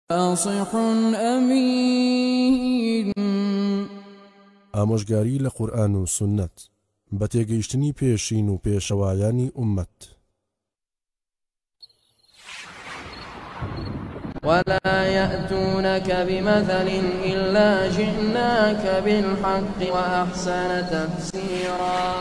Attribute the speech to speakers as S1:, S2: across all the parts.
S1: ناصح أمين
S2: ئامۆژگاری لە قورئان و سنت بە تێگەیشتنی پێشین و پێشەوایانی ئومەت.
S1: ولا يأتونك بمثل إلا جئناك بالحق وأحسن تفسيرا.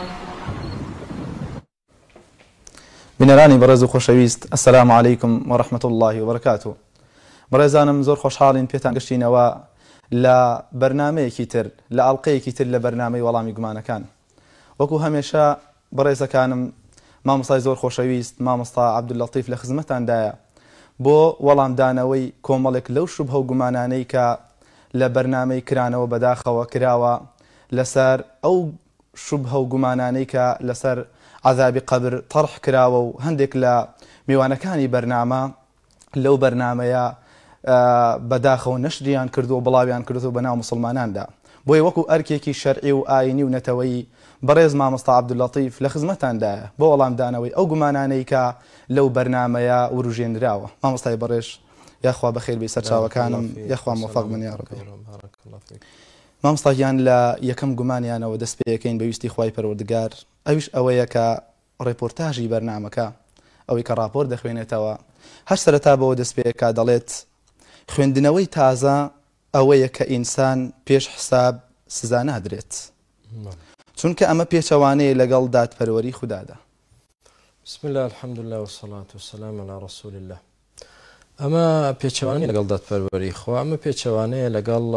S3: بنراني برزو خوشويست، السلام عليكم ورحمة الله وبركاته. برزانم زور خوشحالين بيتان قشتينوا لا برنامجي تر لا ألقيكي تر لبرنامج والله مجمعنا كان وكو هميشا برزا كانم ما مصاي زور خوشويست ما مصطا عبد اللطيف لخدمتان دايا بو والله دانوي كوملك لو شبه وجمانانيكا لبرنامج كرانه وبداخه وكراوه لسر أو شبه وجمانانيكا لسر عذاب قبر طرح كراوه وهندك لا ميوانا كاني برنامج لو برنامج بداخه ونشريان كردو بلاويان كردو بناو مسلمانان دا بوي وكو أركيكي شرعي وآيني ونتوي بريز ما مصطا عبد اللطيف لخدمتان دا بو والله دانوي أو جمانانيكا لو برنامج وروجين راوة ما مصطا بريش يا أخوة بخير بيسرشا وكانم يا أخوة موفق من يا ربي
S4: بارك الله فيك.
S3: ما مصطا يان لا يكم جماني أنا ودس بيكين بيستي خواي پروردگار أويش أويك ريبورتاجي برنامجك أو كرابور دخوينه توا هش سرتا بو دس بيكا دلت خوێندنەوەی تازە ئەوەیە کە ئینسان پێش حساب سزا نادرێت چونکە ئەمە پێچەوانەیە لەگەڵ دادپەروەری خوددادا.
S4: بسم الله الحمد لله والصلاة والسلام على رسول الله. ئەمە پێچەوانەیە لەگەڵ دادپەروەری خۆ، ئەمە پێچەوانەیە لەگەڵ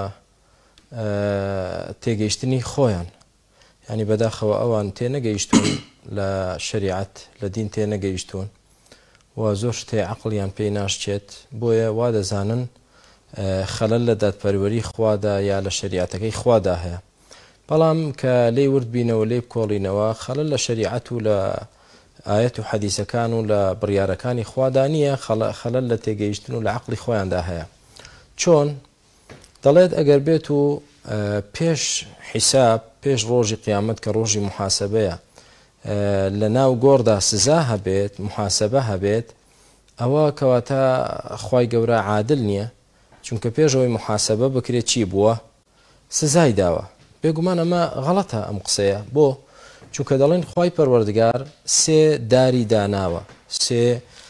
S4: تێگەیشتنی خۆیان، ینی بەداخەوە ئەوان تێنەگەیشتون لە شریعەت لە دین تێنەگەیشتون و زۆر شتێ عەقڵیان پێی ناشچێت بۆیە وا دەزانن خەلەل لە دادپەروەری خوادا یا لە شریعەتەکەی خوادا هەیە، بەڵام کە لێی ورد بینەوە لێی بکۆڵینەوە خەلەل لە شریعەت و لە ئایەت و حەدیسەکان و لە بڕیارەکانی خوادا نییە، خەلەل لە تێگەیشتن و لە عەقڵی خۆیاندا هەیە. چۆن دەڵێت ئەگەر بێت و پێش حیساب پێش ڕۆژی قیامەت کە ڕۆژی محاسبەیە لە ناو گۆڕدا سزا هەبێت محاسبە هەبێت، ئەوە کەواتە خوای گەورە عادل نییە، چونکە پێشەوەی محاسبە بکرێت چی بووە سزای داوە. بێگومان ئەمە غەڵەتە ئەم قسەیە، بۆ چونکە دەڵێن خوای پەروەردگار سێ داری داناوە، سێ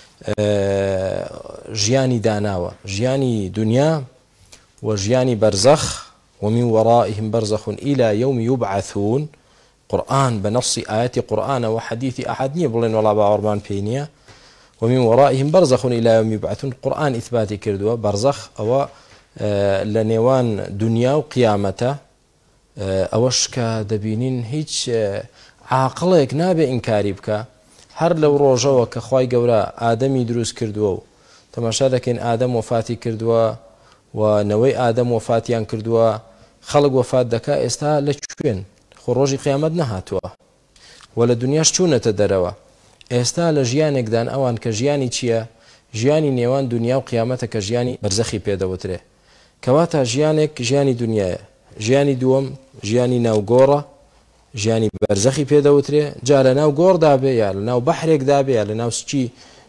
S4: ژیانی داناوە، ژیانی دنیا و ژیانی بەرزەخ ومن ورائهم برزخ إلى يوم يبعثون. قرآن بنص آيات قرآن وحديث أحد بلين ولا بعربان بينيا ومن ورائهم برزخ إلى يوم يبعثون. قرآن إثباتي كردوا برزخ أو لنيوان دنيا وقيامته أوش كدبينين هيج عاقلك نابي إنكاري بك هر لو روجوا كخواي جورا آدمي دروس كردوا تماشا لكن آدم وفاتي كردوا ونوي آدم وفاتيان كردوا خلق وفات دكا استا لشوين ڕۆژی قیامەت نەهاتووە و لە دنیاش چوونەتە دەرەوە. ئێستا لە ژیانێکدان ئەوان کە ژیانی چییە؟ ژیانی نێوان دنیا و قیامەتە کە ژیانی بەرزەخی پێدەوترێ، کەواتە ژیانێک ژیانی دنیاە، ژیانی دووەم ژیانی ناوگۆڕە، ژیانی بەرزەخی پێدەوترێ، جا لە ناو گۆڕدا بێ یا لە ناو بەحرێکدا بێ یا لە ناو سچی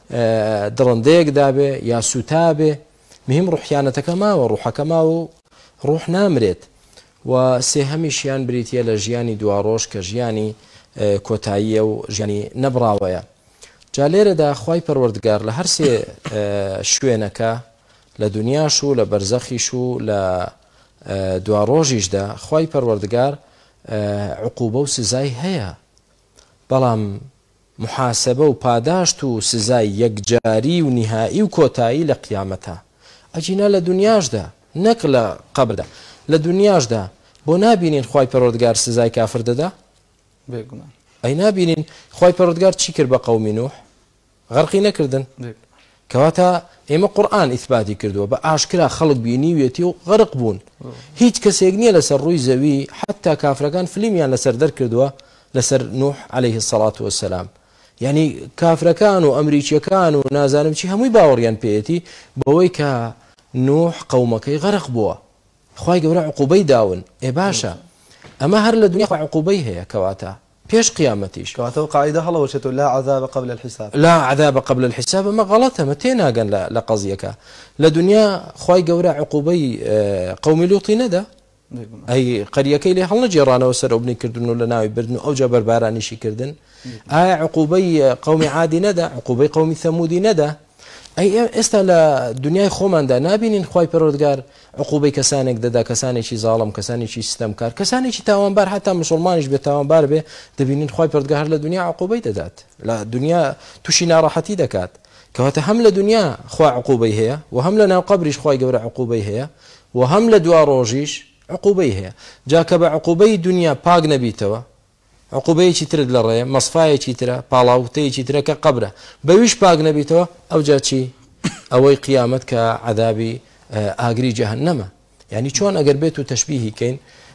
S4: دڕندەیەکدا بێ یا سوتا بێ، مهم ڕوحیانەتەکە ماوە، ڕوحەکە ماوە و ڕوح نامرێت. و سێهەمیشیان بریتە لە ژیانی دواڕۆژ کە ژیانی کۆتاییە و ژیانی نەبراوەیە. جا لێرەدا خوای پەروەردگار لە هەر سێ شوێنەکە لە دنیاش و لە بەرزەخیش و لە دواڕۆژیشدا خوای پەروەردگار عقوبە و سزای هەیە، بەڵام محاسبە و پاداشت و سزای یەکجاری و نهایی و کۆتایی لە قیامەتە ئەجینا لە دنیاشدا نەک لە قەبردا. لە دنیاشدا بۆ نابینین خوای پەروەردگار سزای کافر دەدا؟
S3: بێگومان
S4: ئەی نابینین خوای پەروەردگار چی کرد بە قەومی نوح؟ غەرقی نەکردن. کەواتە ئێمە قورئان ئیثباتی کردووە بە ئاشکرا خەڵک بینیوێتی و غەرق بوون، هیچ کەسێک نییە لەسەر ڕووی زەوی حتا کافرەکان فلیمیان لەسەر دەرکردووە لەسەر نوح عەلەیه السەڵات وەسەلام، یعنی کافرەکان و ئەمریکیەکان و نازانم چی هەمووی باوەڕیان پێیەتی بەوەی کە نوح قەومەکەی غەرق بووە، خوای گەورە عقوبەی داون. ئێ باشە ئەمە هەر لە دنیا عقوبەی هەیە، کەواتە پێش قیامەتیش
S3: کەواتەوە قاعدە هەڵەوەچێتەوە لا عذاب قبل الحساب
S4: لا عذاب قبل الحساب ما غلطة ما تێناگەن لە قەزیەکە لە دنیا خوای گەورە عقوبەی قومی لوطی نەدا ئەی قەریەکەی لێ هەڵنەجێڕانەوە سەر ئەو بنیکردن و لە ناوی بردن و ئەوجا بەربارانیشی کردن ئایا عقوبەی قومی عادی نەدا عقوبەی قومی ثەمودی نەدا ئەی ئێستا لە دنیای خۆماندا نابینین خوای پەروەردگار عقوبەی کەسانێک دەدا کەسانێکی زاڵم کەسانێکی ستەمکار کەسانێکی تاوانبار حتا مسلمانیش بێ تاوانبار بێ دەبینین خوای پەروەردگار لە دنیا عقوبەی دەدات لە دنیا تووشی ناڕەحەتی دەکات کەواتە هەم لە دنیا خوا عقوبەی هەیە و هەم لە ناو قەبریش خوای گەورە عقوبەی هەیە و هەم لە دوا ڕۆژیش عقوبەی هەیە جاکە بە عقوبەی دنیا پاک نەبیتەوە عقوبەیەکی ترت لە ڕێە مەسفایەکی ترە پاڵاوتەیەکی ترە کە قەبرە بەویش پاک نەبیتەوە ئەوجا چی ئەوەی قیامەت کە عەذابی ئاگری جەهەنەمە یعنی چۆن ئەگەر بێت و تەشبیهی کەین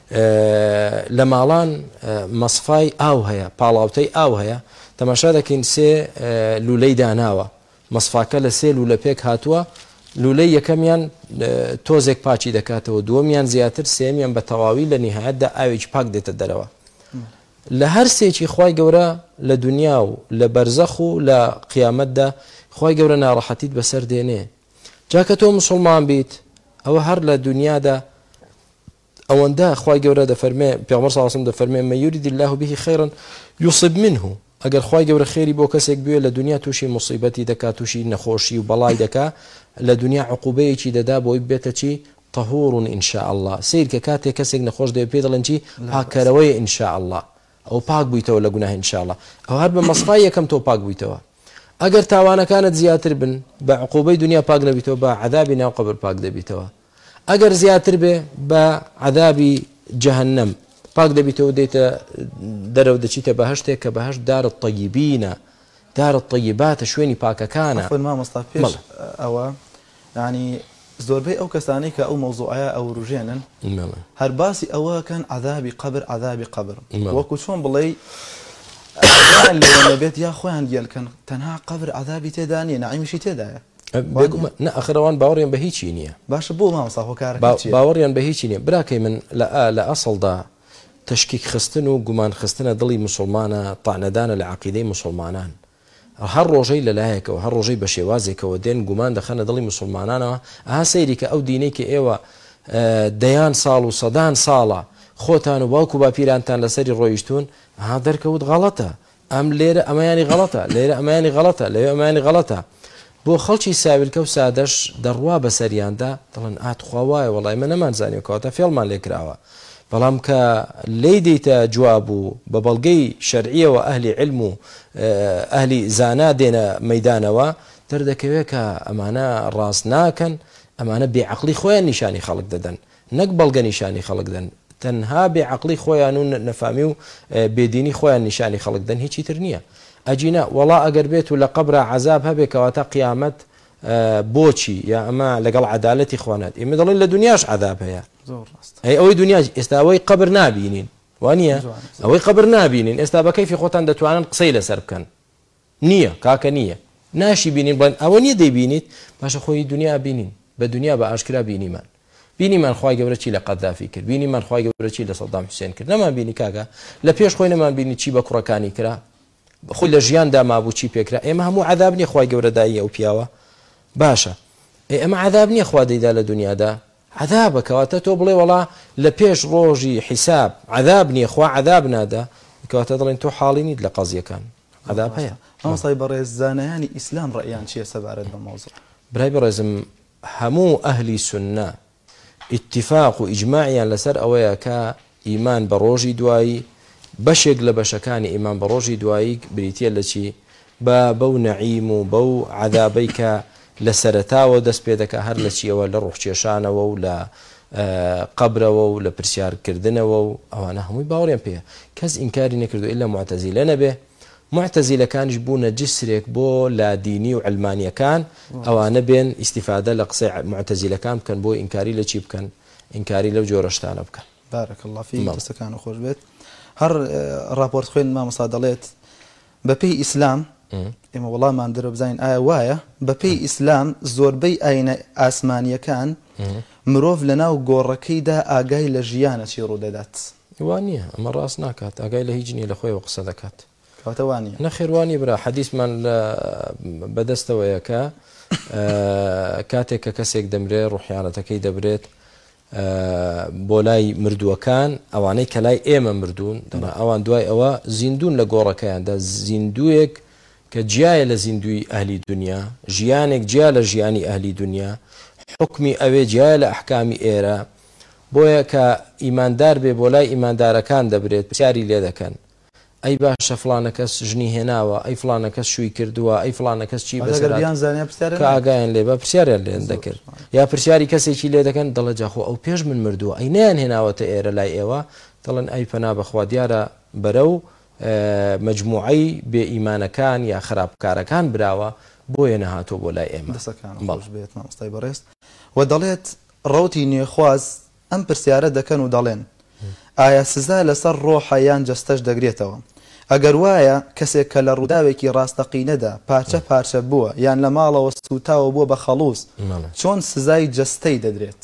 S4: لە ماڵان مەسفای ئاو هەیە پاڵاوتەی ئاو هەیە تەماشا دەکەین سێ لولەی داناوە مەسفاکە لە سێ لولە پێک هاتووە لولەی یەکەمیان تۆزێک پاچی دەکاتەوە دووەمیان زیاتر سێمیان بە تەواوی لە نهایەتدا ئاوێکی پاک دێتە دەرەوە لە هەر سێکی خوای گەورە لە دنیا و لە بەرزەخ و لە قیامەتدا خوای گەورە ناڕەحەتیت بەسەر دێنێ جاکە تۆ مسلمان بیت ئەوە هەر لە دنیادا ئەوەندە خوای گەورە دەفەرمێ پێغەمبەر صلی الله علیه و سلم دەفەرمێ من یورید الله به خیرا یصب منه ئەگەر خوای گەورە خێری بۆ کەسێک بوێ لە دنیا تووشی مصیبەتی دەکات تووشی نەخۆشی و بەڵای دەکات لە دنیا عقوبەیەکی دەدا بۆی بێتە چی طهور ان شاء الله سیر کە کاتێک کەسێک نەخۆش دەوێت پێ دەڵێن چی پاکەرەوەی ان شاء الله ئەو پاک بوویتەوە لە گوناه ان شاء الله ئەو هەر بە مەسفای یەکەم تۆ پاک بوویتەوە ئەگەر تاوانەکانت زیاتر بن بە عقوبەی دنیا پاک نەبیتەوە بە عەذابی ناو قەبر پاک دەبیتەوە ئەگەر زیاتر بێ بە عەذابی جەهەنەم پاک دەبیتەوە دێتە دەرەوە دەچیتە بەهەشتێک کە بەهەشت دار الطەیبینە دار الطەیباتە شوێنی پاکەکانە
S3: مامۆستا پێش ئەوە ینی زۆربەی ئەو کەسانی کە ئەو مەوزوعەیە ئەو ڕژێنن هەر باسی ئەوەکەن عەذابی قەبر عەذابی قەبر وەکو چۆن بڵێ لەوە بێت یا خۆیان دیێلکەن تەنها قەبر عەذابی تێدا نیە نەعیمیشی تێدایە
S4: ئەخرەوان باوەڕیان بە هیچی نییە
S3: باشە بۆ مامۆستا هۆکارەکە
S4: باوەڕیان بە هیچی نییە براکەی من لە ئەسڵدا تشکیک خستن و گومان خستنە دڵی مسلمانە تاعنەدانە لە عەقیدەی مسلمانان هەر ڕۆژەی لەلایەکەوە هەر ڕۆژەی بە شێوازێکەوە دێن گومان دەخەنە دڵی مسلمانانەوە ئاها سەیری کە ئەو دینەی کە ئێوە دەیان ساڵ و سەدان ساڵە خۆتان و باوکو باپیرانتان لەسەری ڕۆیشتون ها دەرکەوت غەڵەتە ئەم لێرە ئەمەیانی غەڵەتە لێرە ئەمەیانی غەڵەتە لەوێ ئەمەیانی غەڵەتە بۆ خەڵکی ساویلکە و سادەش دەڕوا بەسەریاندا دەڵێن ئاتخوا وایە وەڵای من نەمانزانیوەکەواتە فێڵمان لێکراوە بەڵام کە لێی دەیتە جواب و بە بەڵگەی شەرعیەوە ئەهلی علم و ئەهلی زانا دێنە مەیدانەوە دەردەکەوێت کە ئەمانە ڕاست ناکەن ئەمانە بێعەقلی خۆیان نیشانی خەڵک دەدەن نەک بەڵگە نیشانی خەڵک دەن تەنها بێعەقلی خۆیان و نەفامی و بێدینی خۆیان نیشانی خەڵک دەن هیچی تر نییە ئەجینە وەڵا ئەگەر بێت و لە قەبرا عەذاب هەبێ کەواتە قیامەت بۆچی یا ئەمە لەگەڵ عەدالەتی خوانات ئێمە دەڵێن لە دنیاش عەذاب هەیە ئەی ئەوەی دنیا ئێستا ئەوەی قەبر نابینین وانە ئەوەی قەبر نابینین ئێستا بە کەیفی خۆتان دەتوانن قسەی لەسەر بکەن نییە کاکە نییە ناشی بینین بڵێن ئەوە نییە دەیبینیت باشە خۆی دنیا بینین بە دنیا بە ئاشکرا بینیمان بینیمان خوای گەورە چی لە قەدافی کرد بینیمان خوای گەورە چی لە سەدام حوسێن کرد نەمان بینی کاکە لە پێش خۆی نەمان بینی چی بە کوڕەکانی کرا خۆی لە ژیاندا مابوو چی پێکرا ئێمە هەموو عەذاب نییە خوای گەورە دایە ئەو پیاوە باشە ئەمە عەذاب نییە خوا دەیدا لە دنیادا عذابە کەواتە تۆ بڵێ وەڵا لە پێش ڕۆژی حیساب عذاب نییە خوا عذاب نادا کەواتە دەڵێن تۆ حاڵی نیت لە قەزیەکان عذاب هەیە
S3: ئەمەسای بەڕێز زانایانی ئیسلام ڕەئیان چییە سەبارەت بە مەوزوع
S4: برای بەڕێزم هەموو ئەهلی سونە اتفاق و ئیجماعیان لەسەر ئەوەیە کە ئیمان بە ڕۆژی دوایی بەشێک لە بەشەکانی ئیمان بە ڕۆژی دوایی بریتە لە چی بەو نەعیم و بەو عذابەی کە لە سەرەتاوە دەست پێ دەکە هەر لە چیەوە لە ڕوحکێشانەوە و لە قەبرەوە و لە پرسیارکردنەوە و ئەوانە هەمووی باوەڕیان پێیە کەس ئینکاری نەکردو ئیلا معتەزیلە نەبێ معتەزیلەکانیش بوونە جسرێک بۆ لا دینی و علمانیەکان ئەوانە بێن ئیسیفادە لە قسەی معتەزیلەکان بکەن بۆ ئینکاری لە چی بکەن ئینکاری لەو جۆرەشتانە بکەن
S3: بارك الله فيك دەستەکان و خۆش بێت هەر راپۆرت خوێن مامۆستا دەڵێت بەپێی ئیسلام ئێمە وەڵامان دەرە بزانین ئایا وایە بەپێی ئیسلام زۆربەی ئاینە ئاسمانیەکان مرۆڤ لە ناو گۆڕەکەیدا ئاگای لە ژیانە چی ڕوودەدات
S4: وانە ئەمە ڕاست ناکات ئاگای لە هیچ نیە لە خۆی قسە دەکات
S3: کەواتەوانە
S4: نەخێوانی برا حەدیثمان بەدەستەوەیەکە کاتێک کە کەسێک دەمرێت ڕوحیانەتەکەی دەبرێت بۆ لای مردووەکان ئەوانەی کە لای ئێمە مردوون ئەوان دوای ئەوە زیندون لە گۆڕەکەیاندا زیندوویەک کە جیایە لە زیندوی ئەهلی دنیا ژیانێک جیا لە ژیانی ئەهلی دنیا حکمی ئەوێ جیایە لە ئەحکامی ئێرە بۆیە کە ئیماندار بێ بۆ لای ئیماندارەکان دەبرێت پرسیاری لێ دەکەن ئەی باشە فلانە کەس ژنی هێناوە ئەی فلانە کەس شووی کردووە ئەی فلانە کەس چی بەسەر کە ئاگایان لێ بە پرسیاریان لێن دەکرد یا پرسیاری کەسێکی لێ دەکەن دەڵە جاخۆ ئەو پێش من مردووە ئەی نیان هێناوەتە ئێرە لای ئێوە دەڵێن ئەی پەنا بەخوا دیارە بەرە و مجموعەی بێ ئیمانەکان یا خراپکارەکان براوە بۆیە نەهاتۆ بۆ لای ئێمە
S3: دەسەکان بەڵش بێت مامۆستای بەڕێست و دەڵێت ڕەوتی نوێخواز ئەم پرسیارە دەکەن و دەڵێن ئایا سزا لەسەر ڕۆحە یان جەستەش دەگرێتەوە ئەگەر وایە کەسێک کە لە ڕووداوێکی ڕاستەقینەدا پارچە پارچە بووە یان لە ماڵەوە سوتاوە بووە بە خەڵووس چۆن سزای جەستەی دەدرێت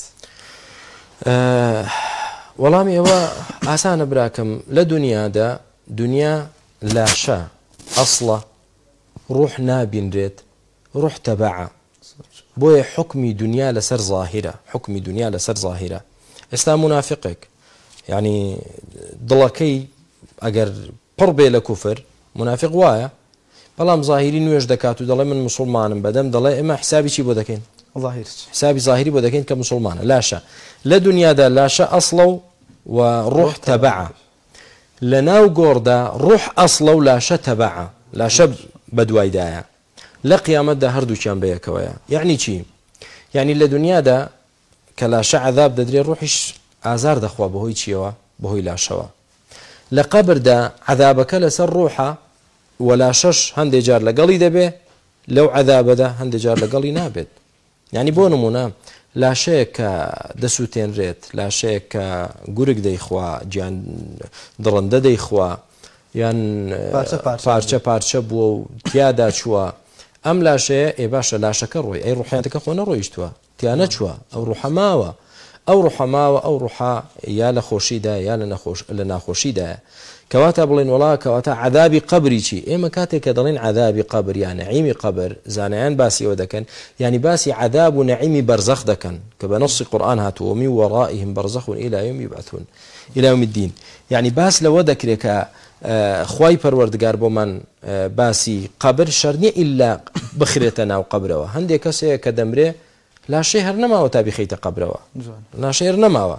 S4: وەڵامی ئەوە ئاسانە براکەم لە دنیادا دنیا لاشە ئەسڵە ڕوح نابینرێت ڕوح تەبعە بۆیە حکمی دنیا لەسەر ظاهرە حکمی دنیا لەسەر ظاهرە ئێستا منافقێک یعنی دڵەکەی ئەگەر پڕ بێ لە کوفر منافق وایە بەڵام ظاهری نوێژ دەکات و دەڵێ من مسلمانم بەدەم دەڵێ ئێمە حسابی چی بۆ دەکەین حسابی ظاهری بۆ دەکەین کە مسلمانە لاشە لە دنیادا لاشە ئەسڵە و ڕوح تەبعە لە ناو گۆڕدا ڕوح ئەسڵە و لاشە تەبعە لاشە بەدوایدایە لە قیامەتدا هەردووچیان بەیەکەوەیە یعنی چی یعنی لە دنیادا کە لاشە عەذاب دەدرێت ڕوحیش ئازار دەخوا بەهۆی چیەوە بەهۆی لاشەوە لە قەبردا عەذابەکە لەسەر ڕوحە و لاشەش هەندێک جار لەگەڵی دەبێ لەو عەذابەدا هەندێک جار لەگەڵی نابێت یعنی بۆ نمونە لاشەیە کە دەسووتێنرێت لاشەیە کە گورگ دەیخوا گیان دڕندە دەیخوا یان پارچە پارچە بووە و تیادا چووە ئەم لاشەیە ئێ باشە لاشەکە ڕۆی ئەی ڕوحیانەکە خۆ نەڕۆیشتووە تیانە چووە ئەو ڕوحە ماوە ئەو ڕوحە یا لە خۆشیدا یا لە ناخۆشیدایە کەواتە بڵێن وڵا کەواتە عەذابی قەبری چی ئێمە کاتێک کە دەڵێن عەذابی قەبر یان نەعیمی قەبر زانایان باسیەوە دەکەن یعنی باسی عەذاب و نەعیمی بەرزەخ دەکەن کە بە نەصی قورئان هاتووە من وەڕائهم بەرزەخ إلى يوم يبعثون إلى يوم الدين یعنی باس لەوە دەکرێت کە خوای پەروەردگار بۆمان باسی قەبر شەرط نییە ئیلا بخرێتە ناو قەبرەوە هەندێک کەسەیە کە دەمرێ لاشەی هەر نەماوە تا بخەیتە قەبرەوە لاشەی هەر نەماوە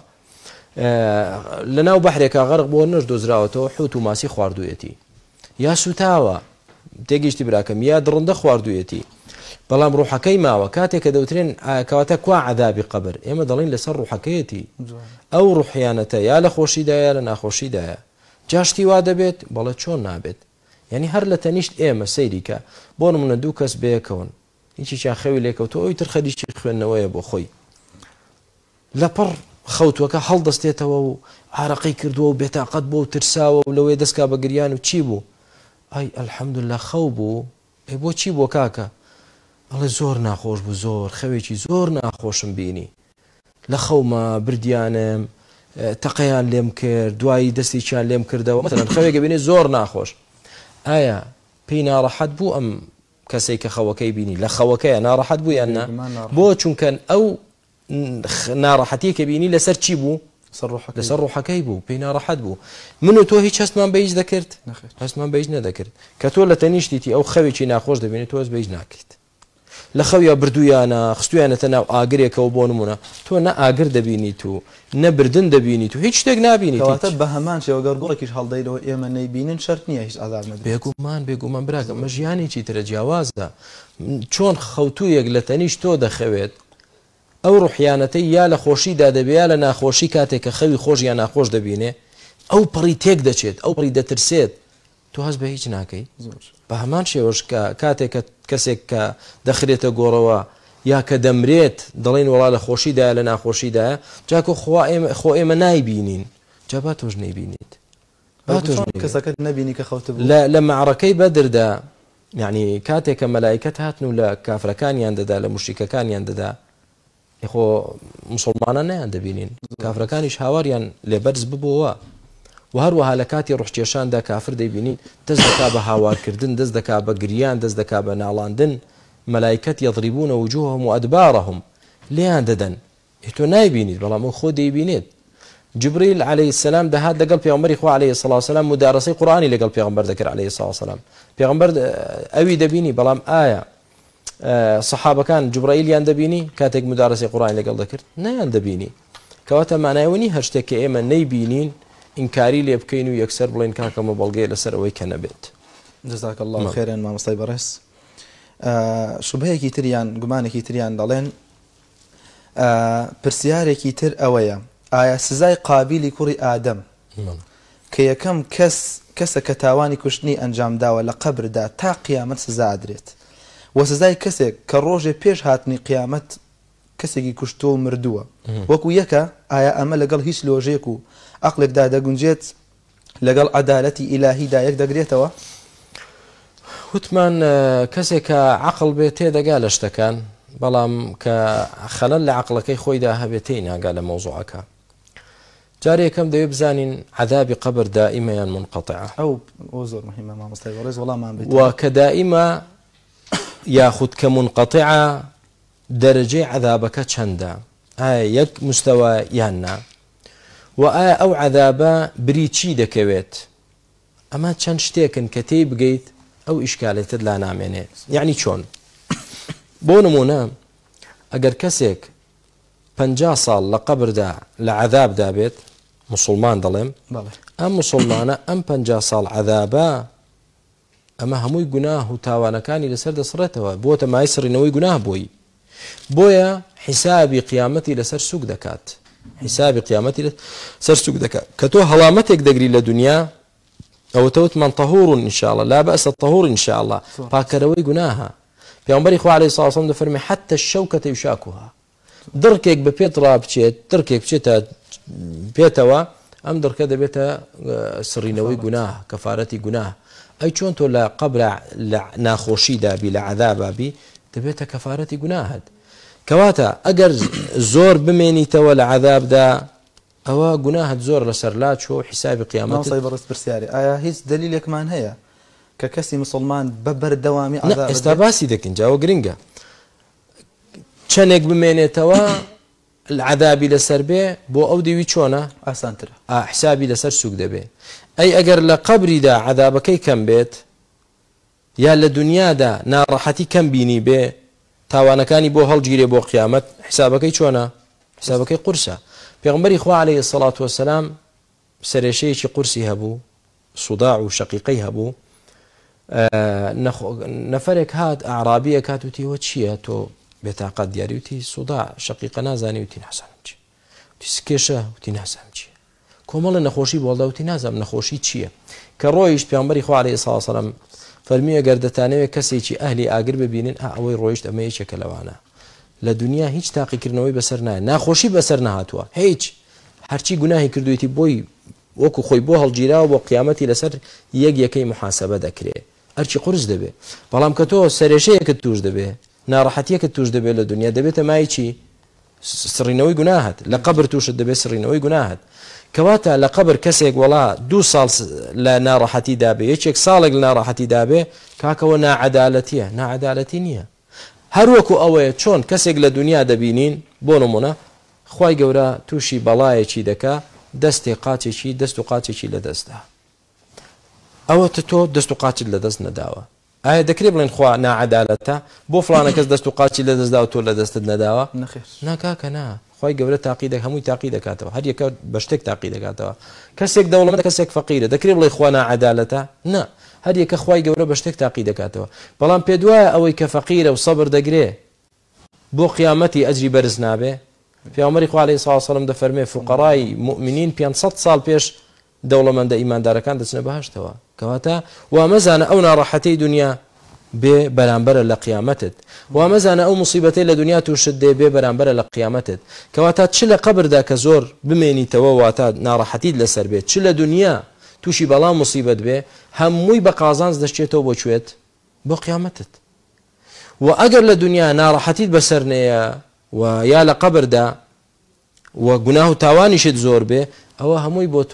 S4: لەناو بەحرێکا غەرق بۆ نەش دۆزراوەتەوە حوت و ماسی خواردوویەتی یا سوتاوە تێگەیشتی براکەم یا دڕندە خواردوویەتی بەڵام ڕوحەکەی ماوە کاتێک کە دەوترێن کەواتە کوا عەذابی قەبر ئێمە دەڵێن لەسەر ڕوحەکەیەتی ئەو ڕوحیانەتە یا لە خۆشیدایە لە ناخۆشیدایە جاشتی وا دەبێت بەڵێ چۆن نابێت یعنی هەر لە تەنیشت ئێمە سەیریکە بۆ نمونە دوو کەس بەیەکەون هیچیان خەوی لێکەوتەوە ئەوی تر خەریکی خوێندنەوەیە بۆ خۆی لەپڕ خەوتوەکە هەڵدەستێتەوە و عارەقەی کردووە و بێتاقەت بۆ و ترساوە و لەوەی دەستکا بە گریان و چی بوو ئای ئەلحەمدوللا خەو بوو ئێ بۆ چی بۆ کاکە ئەڵێ زۆر ناخۆش بوو زۆر خەوێکی زۆر ناخۆشم بینی لە خەومە بردیانم تەقەیان لێم کرد دوایی دەستێکیان لێم کردەوە مەتەلەن خەوێکە بینێ زۆر ناخۆش ئایا پێی ناڕەحەت بوو ئەم کەسێک کە خەوەکەی بینی لە خەوەکەیە ناڕەحەت بوو یان نا بۆ چونکەن ئەو ناڕەحەتی کە بینی لەسەر چی بوو لەسەر ڕوحەکەی بوو پێی ناڕەحەت بوو من و تۆ هیچ هەستمان بەیج دەکرد هەستمان بەیج نەدەکرد کە تۆ لە تەنیشتیتی ئەو خەوێکی ناخۆش دەبینێت تۆ هەست بەیج ناکەیت لە خەویا بردویانە خستویانەتە ناو ئاگرێکەوە بۆ نمونە تۆ نە ئاگر دەبینیت و نەبردن دەبینیت و هیچ شتێک نابینیت
S3: بە هەمان شێوە گەڕگوڵێکیش هەڵدەیرەوە ئێمە نەیبینن شەرت نییە هیچ ئازار نەدرێت
S4: بێگومان براکەم مە ژیانێکی ترە جیاوازە چۆن خەوتوویەک لە تەنیشت تۆ دەخەوێت ئەو ڕوحیانەتەی یا لە خۆشیدا دەبێت یا لە ناخۆشی کاتێک کە خەوی خۆش یان ناخۆش دەبینێ ئەو پڕی تێک دەچێت ئەو پڕی دەترسێت تۆ هەست بە هیچ ناکەی بە هەمان شێوەش کە کاتێک کە کەسێک کە دەخرێتە گۆڕەوە یا کە دەمرێت دەڵێن وڵا لە خۆشیدایە لە ناخۆشیدایە جاکە خۆ ئێمە نایبینین جا با تۆش نەیبینیت
S3: کەسەکەت نەبینی کە خەوت
S4: لە معڕەکەی بەدردا یعنی کاتێک کە مەلایکەت هاتن و لە کافرەکانیان دەدا لە موشریکەکانیان دەدا خۆ مسلمانە نەیان دەبینین کافرەکانیش هاواریان لێبەرز ببووە و هەروەها لە کاتی ڕوحکێشاندا کافر دەیبینین دەست دەکا بە هاوارکردن دەست دەکا بە گریان دەست دەکا بە ناڵاندن مەلایکەت یەضریبونە وجوههم وأدبارهم لیان دەدەن تۆ نایبینیت بەڵام ئەو خۆ دەیبینێت جبريل عليه السلام دهات لقل پیغمبر خو عليه الصلاه والسلام مدارسه قرآني لقل پیغمبر ذكر عليه الصلاه والسلام پیغمبر اوي دبيني بلام آية صحابه كان جبرائيل يان دبيني كاتك مدارسه قرآني لقل ذكر نيان دبيني كواتا معناوي هشتك ايما نيبينين انكاري لي بكين ويكسر بلين كاكا مبلغي لسر اوي كنبت
S3: جزاك الله خيرا ما مصطفى برس شبهه تريان گمانه تريان دالين پرسیارێکی تر ئەوەیە ئایا سزای قابیلی کوڕی ئادەم کە یەکەم کەسە کە تاوانی کوشتنی ئەنجامداوە لە قەبردا تا قیامەت سزا ئەدرێت و سزای کەسێک کە ڕۆژێ پێش هاتنی قیامەت کەسێکی کوشتۆ و مردووە وەکو یەکە ئایا ئەمە لەگەڵ هیچ لۆژێک و عەقلێکدا دەگونجێت لەگەڵ عەدالەتی ئیلاهیدا یەک دەگرێتەوە
S4: وتمان کەسێک کە عەقڵ بێت تێدەگا لە شتەکان بەڵام کە خەلەل لە عەقڵەکەی خۆیدا هەبێتەی ناگا لە مەوزوعەکە جارێ یەکەم دەوێت بزانین عەذابی قەبر دائیمە یان منقەطعە
S3: ئەو زۆر مهمە مامۆستای بەڕێز وەڵامان بێت
S4: و کە دائیمە یاخود کە منقەطعە دەرەجەی عەذابەکە چەندە ئایا یەک مستەوە یان نا و ئایا ئەو عەذابە بری چی دەکەوێت ئەمە چەند شتێکن کە تێی بگەیت ئەو ئیشکالێتت لا نامێنێت یعنی چۆن بۆ نمونە ئەگەر کەسێک 50 ساڵ لە قەبردا لە عەذابدا بێت مسلمان دەڵێم ئەم مسلمانە ئەم 50 ساڵ عەذابە ئەمە هەمووی گوناه و تاوانەکانی لەسەر دەسڕێتەوە بۆتە مای سڕینەوەی گوناه بۆی بۆیە حیسابی قیامەتی لەسەر سوک دەکات حیسابی قیامەتی لەسەر سوک دەکات کە تۆ هەڵامەتێک دەگری لە دنیا ئەوە تەوتمان طەهور إن شاء الله لا بأس الطهور إن شاء الله پاکەرەوەی گوناهە پیامبری خو علیه الصلاه والسلام دەفەرمێ حتى الشوكة يشاكها درکێک بە پێت ڕابچێت درکێک بچێتە پێتەوە ئەم درکە دەبێتە سڕینەوەی گوناه کەفارەتی گوناه ئەی چۆن تۆ لە قەبرە لە ناخۆشیدا بی لە عەذابا بی دەبێتە کەفارەتی گوناهت کەواتە ئەگەر زۆر بمێنیتەوە لە عەذابدا ئەوە گوناهت زۆر لەسەر لا چۆ و حیسابی قیامەت
S3: مامۆستای بەڕێز پرسیارێ ئایا هیچ دلیلێکمان هەیە کە کەسی مسلمان بە بەردەوامی
S4: ئێستا باسی دەکەین جاوە گرنگە چەندێک بمێنێتەوە عەذابی لەسەر بێ بۆ ئەو دیوی چۆنە
S3: ئاسانترە
S4: حسابی لەسەر سوک دەبێ ئەی ئەگەر لە قەبریدا عەذابەکەی کەم بێت یا لە دنیادا ناڕەحەتی کەم بینی بێ تاوانەکانی بۆ هەڵگیرێ بۆ قیامەت حسابەکەی چۆنە حسابەکەی قورسە پێغمبەری خوا عەلەیهی السەڵات وەسەلام سەرێشەیەکی قورسی هەبوو سوداع و شەقیقەی هەبوو نەفەرێک هات ئەعرابیەک هات وتی وە چییە تۆ بێتاقەت دیاری وتی سوداع شەقیقە نازانی وتی نازانم چی وتی سکێشە وتی نازانم چییە کۆمەڵە نەخۆشی بۆڵدا وتی نازانم نەخۆشی چییە کە ڕۆیشت پێغمبەری خوا عەلەیهی السەڵات وەسەلام فەرمی ئەگەر دەتانەوێت کەسێکی ئەهلی ئاگر ببینن ئەوەی ڕۆیشت ئەمە یەکێکە لەوانە لە دنیا هیچ تاقیکردنەوەی بەسەر نایە ناخۆشی بەسەر نەهاتووە هیچ هەرچی گوناهی کردوێتی بۆی وەکو خۆی بۆ هەڵگیراوە بۆ قیامەتی لەسەر یەکەی محاسبە دەکرێت ئەرچی قورس دەبێ بەڵام کە تۆ سەرێشەیەکت توش دەبێ ناڕەحەتیەکت توش دەبێت لە دنیا دەبێتە مای چی سڕینەوەی گوناهت لە قەبر توشت دەبێت سڕینەوەی گوناهت کەواتە لە قەبر کەسێک وڵا 2 ساڵ لە ناڕەحەتی دابێ یەکێک ساڵێک لە ناڕەحەتی دابێ کاکەوە ناعەدالەتیە ناعەدالەتی نییە هەروەکو ئەوەیە چۆن کەسێک لە دنیا دەبینین بۆ نمونە خوای گەورە تووشی بەڵایەکی دەکا دەستێ قاچێکی دەست و قاچێکی لە دەستدا ئەوە تۆ دەست و قاچت لە دەست نەداوە ئایا دەکرێت بڵێن خوا ناعەدالەتە بۆ فڵانە کەس دەست و قاچی لە دەستدا و تۆ لە دەستت نەداوە ناکاکە نا خوای گەورە تاقی هەمووی تاقی دەکاتەوە هەر یەکە بە شتێک تاقی دەکاتەوە کەسێک دەوڵەمەند کەسێک فەقیرە دەکرێت بڵێ خوا ناعەدالەتە نا هەر یەکە خوای گەورە بە شتێک تاقی دەکاتەوە بەڵام پێ دوایە ئەوەی کە فەقیرە و سەبر دەگرێ بۆ قیامەتی ئەجری بەرز نابێ پێغەمبەری خوا عەلەیهی السەڵات وەسەلام دەفەرمێ فوقەڕای مومینین 500 ساڵ پێش دەوڵەمەندە ئیماندارەکان دەچنە بەهەشتەوە کەواتە وا مەزانە ئەو ناڕەحەتەی دنیا بێ بەرامبەرە لە قیامەتت وا مەزانە ئەو موسیبەتەی لە دنیا تووشت دێ بێ بەرامبەرە لە قیامەتت کەواتە چ لە قەبردا کە زۆر بمێنیتەوە واتە ناڕەحەتیت لەسەر بێت چ لە دنیا تووشی بەڵام موسیبەت بێ هەمووی بە قازانج دەچێتەوە بۆ کوێت بۆ قیامەتت و ئەگەر لە دنیا ناڕەحەتیت بەسەر نەیە و یا لە قەبردا و گوناه و تاوانیشت زۆر بێ ئەوە هەمووی بۆ تۆ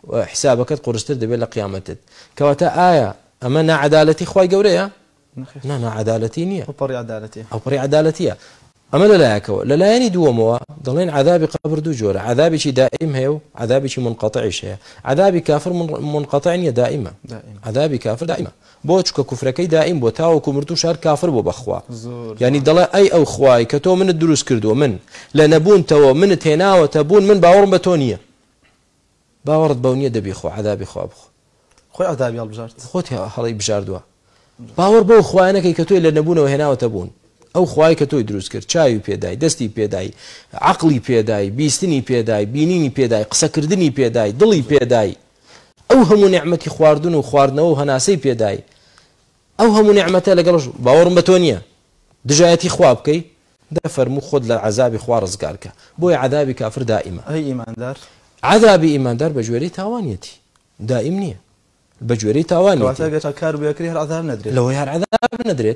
S4: حسابەکەت قورستر دەبێت لە قیامەتت کەواتە ئایا ئەمە ناعەدالەتی خوای گەورەیە ناعەدالەتی نییە ئەو پڕی عەدالەتیە ئەمە لەلایەکەوە لەلایەنی دووەمەوە دەڵێن عەذابی قەبر دوو جۆرە عەذابێکی دائیم هەیە و عەذابێکی منقەطعیش هەیە عەذابی کافر منقەطع نییە دائیمە عەذابی کافر دائیمە بۆ چکە کوفرەکەی دائیم بۆ تاوەکو مردوو شار کافر بۆ بەخوا یعنی دەڵێ ئەی ئەو خوای کە تۆ منت دروست کردووە من لە نەبوونتەوە منت هێناوەتە بوون من باوەڕم بە تۆ نییە باوەڕت بەو نییە دەبی خۆ عەذابی خوا بخۆ
S3: خۆی عەذابی هەڵبژارد
S4: خۆت هەڵی بژاردووە باوەڕ بەو خوایانەکەی کە تۆی لە نەبوونەوە هێناوەتە بوون ئەو خوای کە تۆی دروست کرد چاوی پێدای دەستی پێدای عەقڵی پێدای بیستنی پێدای بینینی پێدای قسەکردنی پێدای دڵی پێدای ئەو هەموو نعمەتی خواردن و خواردنەوە و هەناسەی پێدای ئەو هەموو نعمەتە لەگەڵش باوەڕم بە تۆ نییە دژایەتی خوا بکەی دەفەرموو خۆت لە عەذابی خوا ڕزگارکە بۆیە عەذابی کافر دائیمە
S3: ئەی ئیماندار
S4: عەذابی ئیماندار بە ژێرەی تاوانیەتی دائیم نییە بە ژێرەی تاوانیەتی
S3: کار بێکری هەر عەذاب نەدرێت
S4: لەوەی هەر عەذاب نەدرێت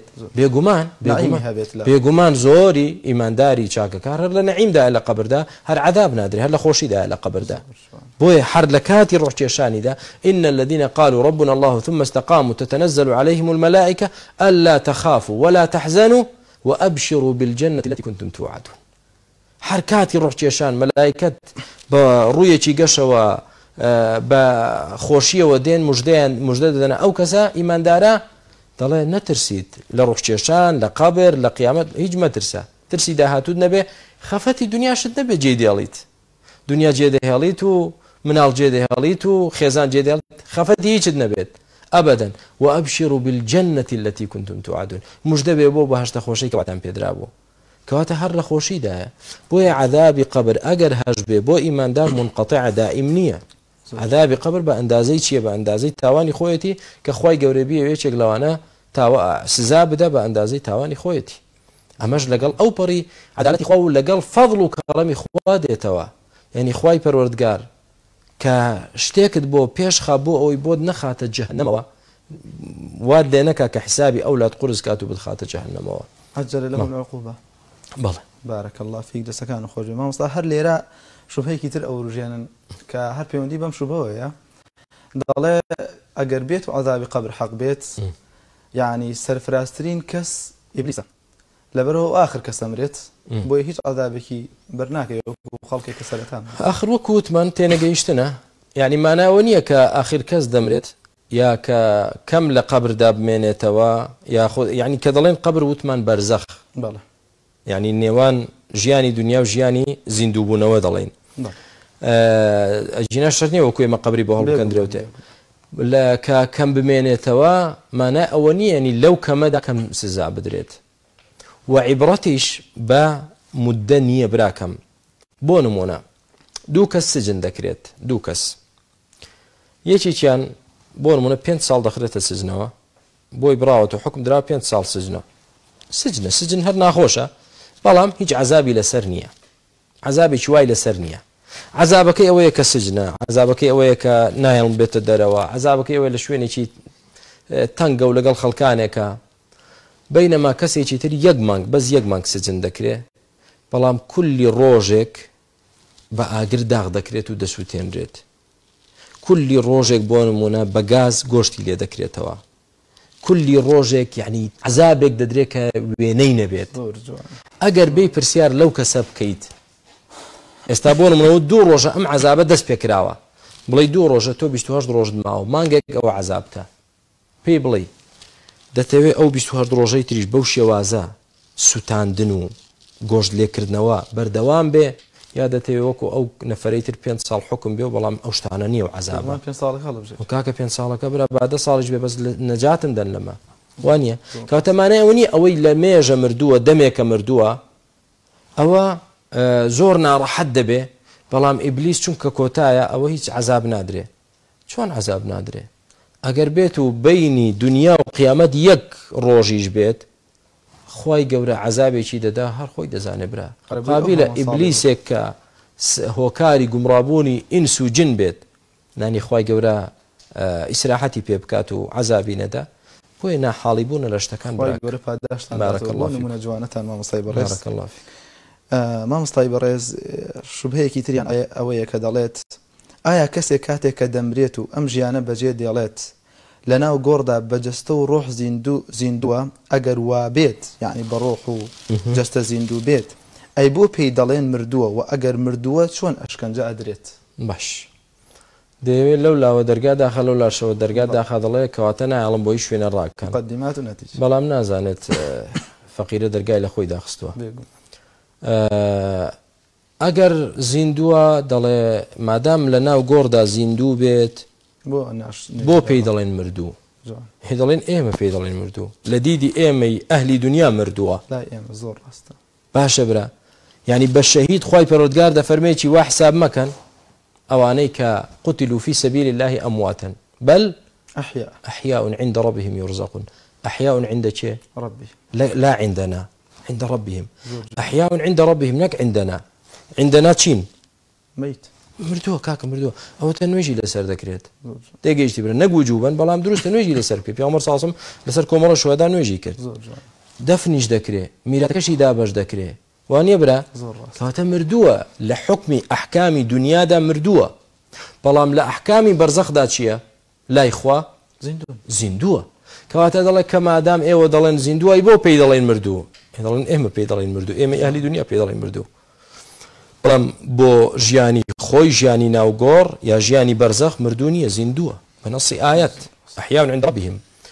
S4: بێگومان زۆری ئیمانداری چاکەکار هەر لە نەعیمدا لە قەبردا هەر عەذاب نادرێت هەر لە خۆشیدا لە قەبردا بۆیە هەر لە کاتی ڕۆژکێشانیدا إن الذين قالوا ربنا الله ثم استقاموا تتنزل عليهم الملائكة ألا تخافوا ولا تحزنوا وأبشروا بالجنة التي كنتم توعدون هەر کاتی ڕۆژکێشان مەلایکەت بە ڕوویەکی گەشەوە بە خۆشیەوە دێن موژدە دەدەنە ئەو کەسە ئیماندارە دەڵێ نەترسیت لە ڕۆژکێشان لە قەبر لە قیامەت هیچ مەترسە ترسی داهاتوت نەبێ خەفەتی دنیاشت نەبێ جێدێڵیت دنیا جێدەهێڵیت و مناڵ جێدەهێڵیت و خێزان جێدێڵیت خەفەتی هیچت نەبێت ئەبەدەن وأبشروا بالجنة التي كنتم توعدون مژدە بێ بۆ بەهەشتە خۆشەی کەواتان پێدرا بوو کەواتە هەر لە خۆشیدایە بۆیە عەذابی قەبر ئەگەر هەش بێ بۆ ئیماندار منقەطع دائیم نییە عەذابی قەبر بە ئەندازەی چییە بە ئەندازەی تاوانی خۆیەتی کە خوای گەورە بیەوە یەکێک لەوانە سزا بدە بە ئەندازەی تاوانی خۆیەتی ئەمەش لەگەڵ ئەو پەڕی عەدالەتی خوا و لەگەڵ فەضڵ و کەڕەمی خوا دێتەوە یعنی خوای پەروەردگار کە شتێکت بۆ پێشخا بۆ ئەوەی بۆت نەخاتە جەهەنەمەوە وات لێ نەکا کە حسابی ئەولاد قورس کات و بتخاتە جەهەنەمەوە
S3: عەجەل لەهُم العقوبە
S4: بەڵێ
S3: بارك الله فيك دەستەکان و خۆش مامۆستا هەر لێرە شوبهەیەکی تر ئەو ژیانن کە هەر پەیوەندی بەم شوبهەوەیە دەڵێ ئەگەر بێت و عەذابی قەبر حەق بێت یعنی سەرفرازترین کەس ئیبلیسە لەبەرەوە ئاخر کەس ئەمرێت بۆیە هیچ عەذابێکی بەرناکەوێت وەکو خەڵکێک کە سەرەتان
S4: ئاخر وەکو وتمان تێنەگەیشتنە یعنی ماناوە نییە کە ئاخر کەس دەمرێت یا کە کەم لە قەبردا بمێنێتەوە یاخود یعنی کە دەڵێن قەبر وتمان بەرزەخ
S3: بەڵێ
S4: یعنی نێوان ژیانی دنیا و ژیانی زیندووبوونەوە دەڵێن ئەجینا شەرت نییە وەکو ئێمە قەبری بۆ هەڵبکەندرێتێ لە کە کەم بمێنێتەوە مانای ئەوە نییە ینی لەو کەمەدا کەم سزا بدرێت و عیبڕەتیش بە مودە نییە براکەم بۆ نمونە دوو کەس سجن دەکرێت دوو کەس یەکێکیان بۆ نمونە 5 ساڵ دەخرێتە سجنەوە بۆی براوەت و حکم درا 5 ساڵ سجنە سجن هەر ناخۆشە بەڵام هیچ عەذابی لەسەر نییە عەذابێکی وای لەسەر نییە عەذابەکەی ئەوەیە کە سجنە عەذابەکەی ئەوەیە کە نایەڵ بێتە دەرەوە عەذابەکەی ئەوەیە لە شوێنێکی تەنگە و لەگەڵ خەڵکانێکە بەینەما کەسێکی تر بەس یەک مانگ سجن دەکرێت بەڵام کولی ڕۆژێک بە ئاگر داغ دەکرێت و دەسووتێنرێت کولی ڕۆژێک بۆ نمونە بە گاز گۆشتی لێ دەکرێتەوە کولی ڕۆژێک یعنی عەذابێک دەدرێت کە وێنەی نەبێت ئەگەر بێی پرسیار لەو کەسە بکەیت ئێستا بۆ نمونەوە 2 ڕۆژە ئەم عەذابە دەست پێکراوە بڵێ 2 ڕۆژە تۆ 28 ڕۆژت ماوە مانگێک ئەوە عەذابتە پێی بڵێ دەتەوێت ئەو 28 ڕۆژەی تریش بەو شێوازە سوتاندن و گۆشت لێکردنەوە بەردەوام بێ یا دەتەوێت وەکو ئەو نەفەرەی تر 5 ساڵ حکم بێ و بەڵام ئەو شتانە نییە و عەذابە کاکە 5 ساڵەکە برا با 10 ساڵیش بێ بەس نەجاتم دەن لەمە وانە کاتەمانەیە ئەوە نیە ئەوەی لە مێژە مردووە دەمێکە مردووە ئەوە زۆر ناڕەحەت دەبێ بەڵام ئیبلیس چونکە کۆتایە ئەوە هیچ عەذاب نادرێ چۆن عەذاب نادرێ ئەگەر بێت و بینی دنیا و قیامەت یەک ڕۆژیش بێت خوای گەورە عەذابێکی دەدا هەر خۆی دەزانێ برا قابلە ئیبلیسێک کە هۆکاری گومڕابوونی ئینس و جن بێت نانی خوای گەورە ئیسراحەتی پێ بکات و عەذابی نەدا بۆیە ناحاڵی بوونە لە شتەکان
S3: گەورە پاداشتان نمونە جوانەتان مامۆستای بەڕێز مامۆستای بەڕێز شوبهەیەکی تریان ئەوەیە کە دەڵێت ئایا کەسێک کاتێک کە دەمرێت و ئەم ژیانە بەجێ دێڵێت لەناو گۆڕدا بەجەستە و ڕۆح زیندووە ئەگەر وا بێت یعنی بە ڕۆح و جەستە زیندوو بێت ئەی بۆ پێی دەڵێن مردووە و ئەگەر مردووە چۆن ئەشکەنجە ئەدرێت
S4: باش دەیەوێت لەو لاوە دەرگا داخە لەو لاشەوە دەرگا داخە دەڵێ کەواتە نایڵم بۆی شوێنە ڕاکەن
S3: مقدمات و نەتیجە
S4: بەڵام نازانێت فەقیرە دەرگای لە خۆی داخستووە ئەگەر زیندووە دەڵێ مادام لە ناو گۆڕدا زیندوو بێت بۆ پێی دەڵێن مردوو هی دەڵێن ئێمە پێی دەڵێن مردوو لە دیدی ئێمەی ئەهلی دنیا مردووە
S3: زۆر ڕاستە
S4: باشە برا یعنی بە شەهید خی پەروەردگار دەفەرمێکی وا حساب مەکەن ئەوانەی کە قتلوا في سبيل الله أمواتا بل أحياء عند ربهم يرزقون أحياء عند شيء
S3: ربي
S4: لا عندنا عند ربهم أحياء عند ربهم نك عندنا تشين
S3: ميت
S4: مردووە کاکە مردووە ئەوە تەنوێژی لەسەر دەکرێت تێگەیشتی برە نەگو جوبن بەڵام دروستە نوێژی لەسەر پێ پیامبەر ساسم لەسەر کۆمەڵە شوهەدا نوێژی کرد دەفنیش دەکرێت میراثەکەشی دابەش دەکرێت وانە برا کەواتە مردووە لە حکمی ئەحکامی دنیادا مردووە بەڵام لە ئەحکامی بەرزەخدا چییە لای خوا زیندووە کەواتە دەڵێ کە مادام ئێوە دەڵێن زیندووای بۆ پێی دەڵێن مردوو دەڵێن ئێمە پێی دەڵێن مردوو ئێمە ئەهلی دنیا پێی دەڵێن مردوو بەڵام بۆ ژیانی خۆی ژیانی ناوگۆڕ یا ژیانی بەرزەخ مردوو نییە زیندووە بە نەسی ئایەت ئەحیاء عند ربهم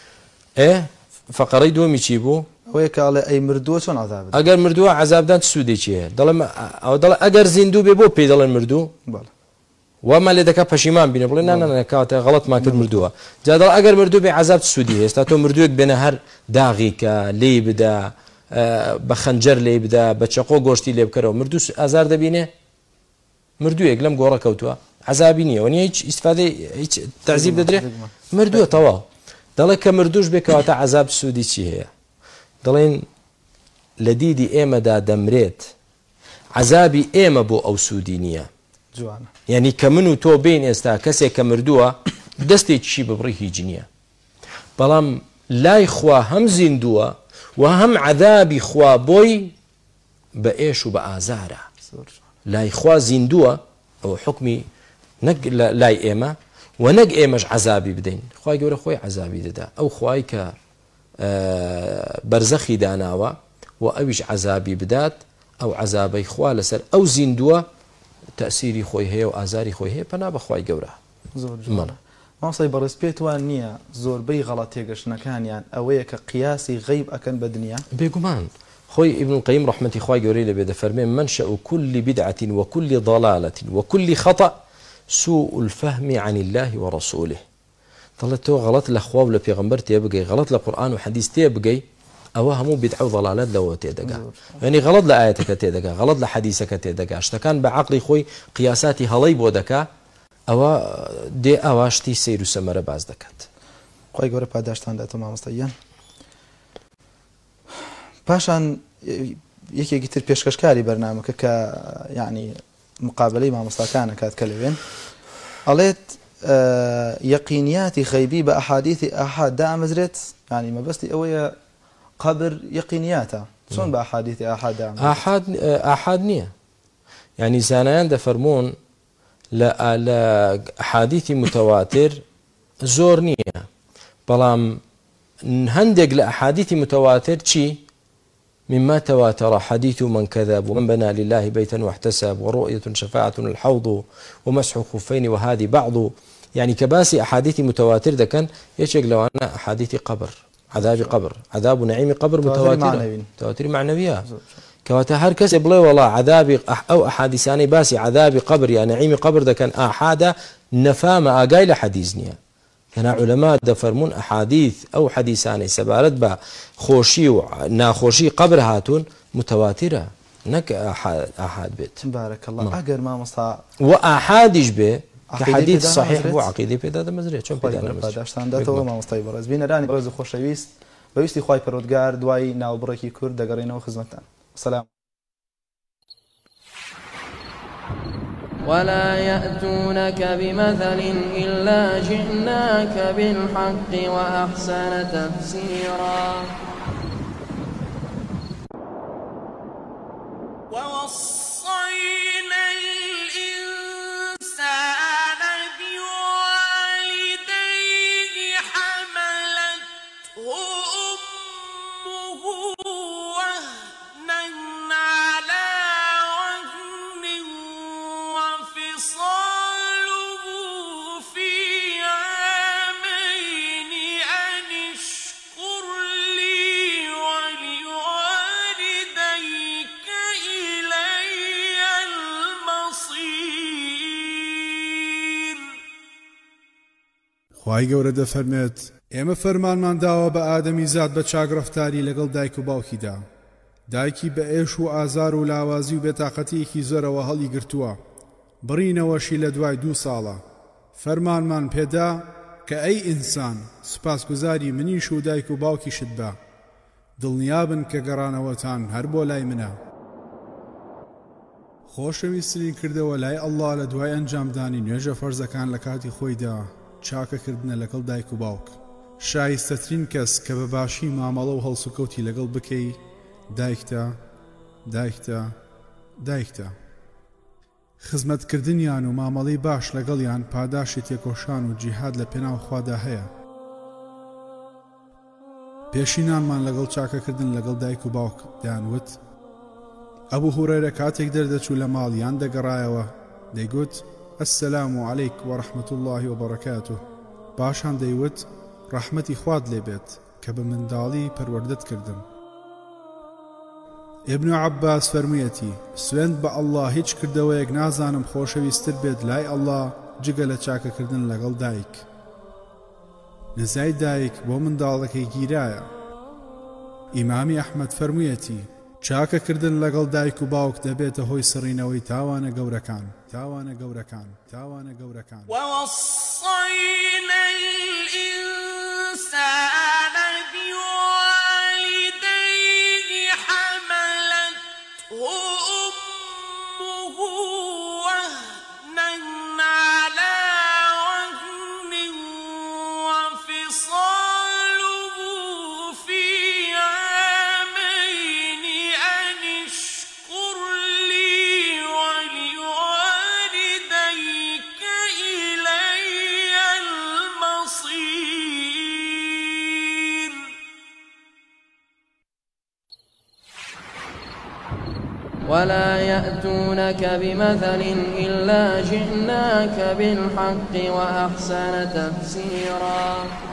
S4: فەقەڕەی دووەمی چی بوو
S3: ئەوەیە کاڵێ ئەی مردووە چۆن عەزاب
S4: ئەگەر مردووە عەزابدان سوودێکی هەیە دەڵێم ئەو دەڵێ ئەگەر زیندوو بێ بۆ پێی دەڵێن مردوو وەما لێ دەکا پەشیمان بینێ بڵێ نانە کاتە غەڵەتمان کرد مردووە جا دەڵێ ئەگەر مردوو بێ عەزاب سوودی هێستا تۆ مردووێک بێنە هەر داغیکە لێی بدا بە خەنجەر لێ بدا بە چەقۆ گۆشتی لێ بکەرەوە مردوو ئازار دەبینێ مردوویەک لەم گۆڕە کەوتووە عەزابی نییە وەنیە هیچ ئیسفادەی هیچ تەعزیب دەدرێ مردووە تەواو دەڵێ کە مردووش بێ کەواتە عەزاب سوودی چی هەیە دەڵێن لە دیدی ئێمەدا دەمرێت عەزابی ئێمە بۆ ئەو سوودی نییە یعنی کە من و تۆ بین ئێستا کەسێک کە مردووە دەستێکیشی ببڕی هیچ نییە بەڵام لای خوا هەم زیندووە و هەم عەذابی خوا بۆی بە ئێش و بە ئازارە لای خوا زیندووە ئەو حکمی نەک لای ئێمە و نەک ئێمەش عەذابی بدەین خوای گەورە خۆی عەذابی دەدا ئەو خوای کە بەرزەخی داناوە و ئەویش عەذابی بدات ئەو عەذابەی خوا لەسەر ئەو زیندووە تەسیری خۆی هەیە و ئازاری خۆی هەیە پەنا بە خوای گەورە
S3: ماسەی بەڕێز پێتوان نییە زۆربەی غەڵەت تێگەشتنەکانیان ئەوەیە کە قیاسی غەیب ئەکەن بە دنیا
S4: بێگومان خۆی ئیبن القەیم ڕەحمەتی خوای گەورەی لەبێ دەفەرمێ منشأ كل بدعة وكل ضلالة وكل خطأ سوء الفهم عن الله ورسوله دەڵێت تۆ غەڵەت لە خوا و لە پێغەمبەر تێبگەی غەڵەت لە قورئان و حەدیث تێبگەی ئەوە هەموو بدعە و ضلالەت لەوە تێدەگا یعنی غەڵەت لە ئاەتەکە تێدەگا غەڵەت لە حەدیثەکە تێدەگا شتەکان بە عەقڵی خۆی قیاساتی هەڵەی بۆ دەکا ئەوە دێ ئاواشتی سیر و سەمەرە باز دەکات
S3: خوای گەورە پاداشتان داتەوە مامۆستاییان پاشان یەکێکی تر پێشکەشکاری بەرنامەکە کە یعنی مقابلەی مامۆستاکانە کات کە لەوێن ئەڵێت یەقینیاتی غەیبی بە ئەحادیثی ئاحاد دامەزرێت ینی مەبەستی ئەوەیە قبر یەقینیاتە چۆن بە ئەحادیثی ئاحاد دامەزرێت
S4: ئاحاد نییە ینی زانایان دەفەرمۆن لە ئەحادیثی متەواتر زۆر نییە بەڵام هەندێک لە ئەحادیثی متەواتر چی مما تواتر حديث من كذب ومن بنى لله بيتا واحتسب ورؤية شفاعة الحوض ومسح خفين وهذه بعض يعني كباسي أحاديث متواتر ده كان يشيك لو أنا أحاديث قبر عذاب قبر عذاب ونعيم قبر متواتر معنوية كواتا هر كس بلا والله عذاب أو أحاديثاني باسي عذاب قبر يعني نعيم قبر ده كان أحد نفام أقايل حديثنيا كان علماء دفرمون أحاديث أو حديثاني سبارت با خوشي وناخوشي قبر هاتون متواترة نك أحد بيت
S3: بارك الله أجر ما مصا
S4: وأحادش به كحديث صحيح بو عقيدة بيدا ده مزرية شو بيدا ده مزرية
S3: داشتان ده تو ما مصطاي برز بين راني برز خوشويست بيستي خواي پرودگار دواي ناو بركي كرد دقرينا وخدمتان السلام
S1: ولا يأتونك بمثل إلا جئناك بالحق وأحسن تفسيرا ووصينا الإنسان
S5: خوای گەورە دەفەرمێت ئێمە فەرمانمان داوە بە ئادەمی زاد بە چاکرەفتاری لەگەڵ دایک و باوکیدا. دایکی بە ئێش و ئازار و لاوازی و بێتاقەتیەکی زۆرەوە هەڵی گرتووە، بڕینەوەشی لە دوای 2 ساڵە. فەرمانمان پێدا کە ئەی ئینسان سوپاسگوزاری منیش و دایک و باوکیشت بە، دڵنیابن کە گەڕانەوەتان هەر بۆ لای منە. خۆشەویستترین کردەوە لای ئەڵڵا لە دوای ئەنجامدانی نوێژە فەرزەکان لە کاتی خۆیدا چاکەکردنە لەگەڵ دایک و باوک. شایستەترین کەس کە بە باشی مامەڵە و هەڵسوکەوتی لەگەڵ بکەی دایکتە. خزمەتکردنیان و مامەڵەی باش لەگەڵیان پاداشی تێکۆشان و جیهاد لە پێناو خوادا هەیە. پێشینانمان لەگەڵ چاکەکردن لەگەڵ دایک و باوک دەیانوت. ئەبوو هورەیرە کاتێک دەردەچوو لە ماڵیان دەگەڕایەوە دەیگوت ئەسسەلام عەلەیک وەڕەحمەت الله وبەڕەکاتوه، پاشان دەیوت ڕەحمەتی خواد لێبێت کە بە منداڵی پەروەردەت کردم. ابن عباس فەرموویەتی سوێند بە ئەڵڵا هیچ کردەوەیەک نازانم خۆشەویستتر بێت لای ئەڵڵا جگە لە چاکەکردن لەگەڵ دایک. نزای دایک بۆ منداڵەکەی گیرایە. ئیمامی ئەحمەد فەرموویەتی چاکەکردن لەگەڵ دایک و باوک دەبێتە هۆی سڕینەوەی تاوانە گەورەکان.
S6: ووصينا الإنسان بوالديه حملته أمه وهنا على وهن وفصاله في عامين أن اشكر لي ولوالديك إلي المصير.
S1: ولا يأتونك بمثل إلا جئناك بالحق وأحسن تفسيرا.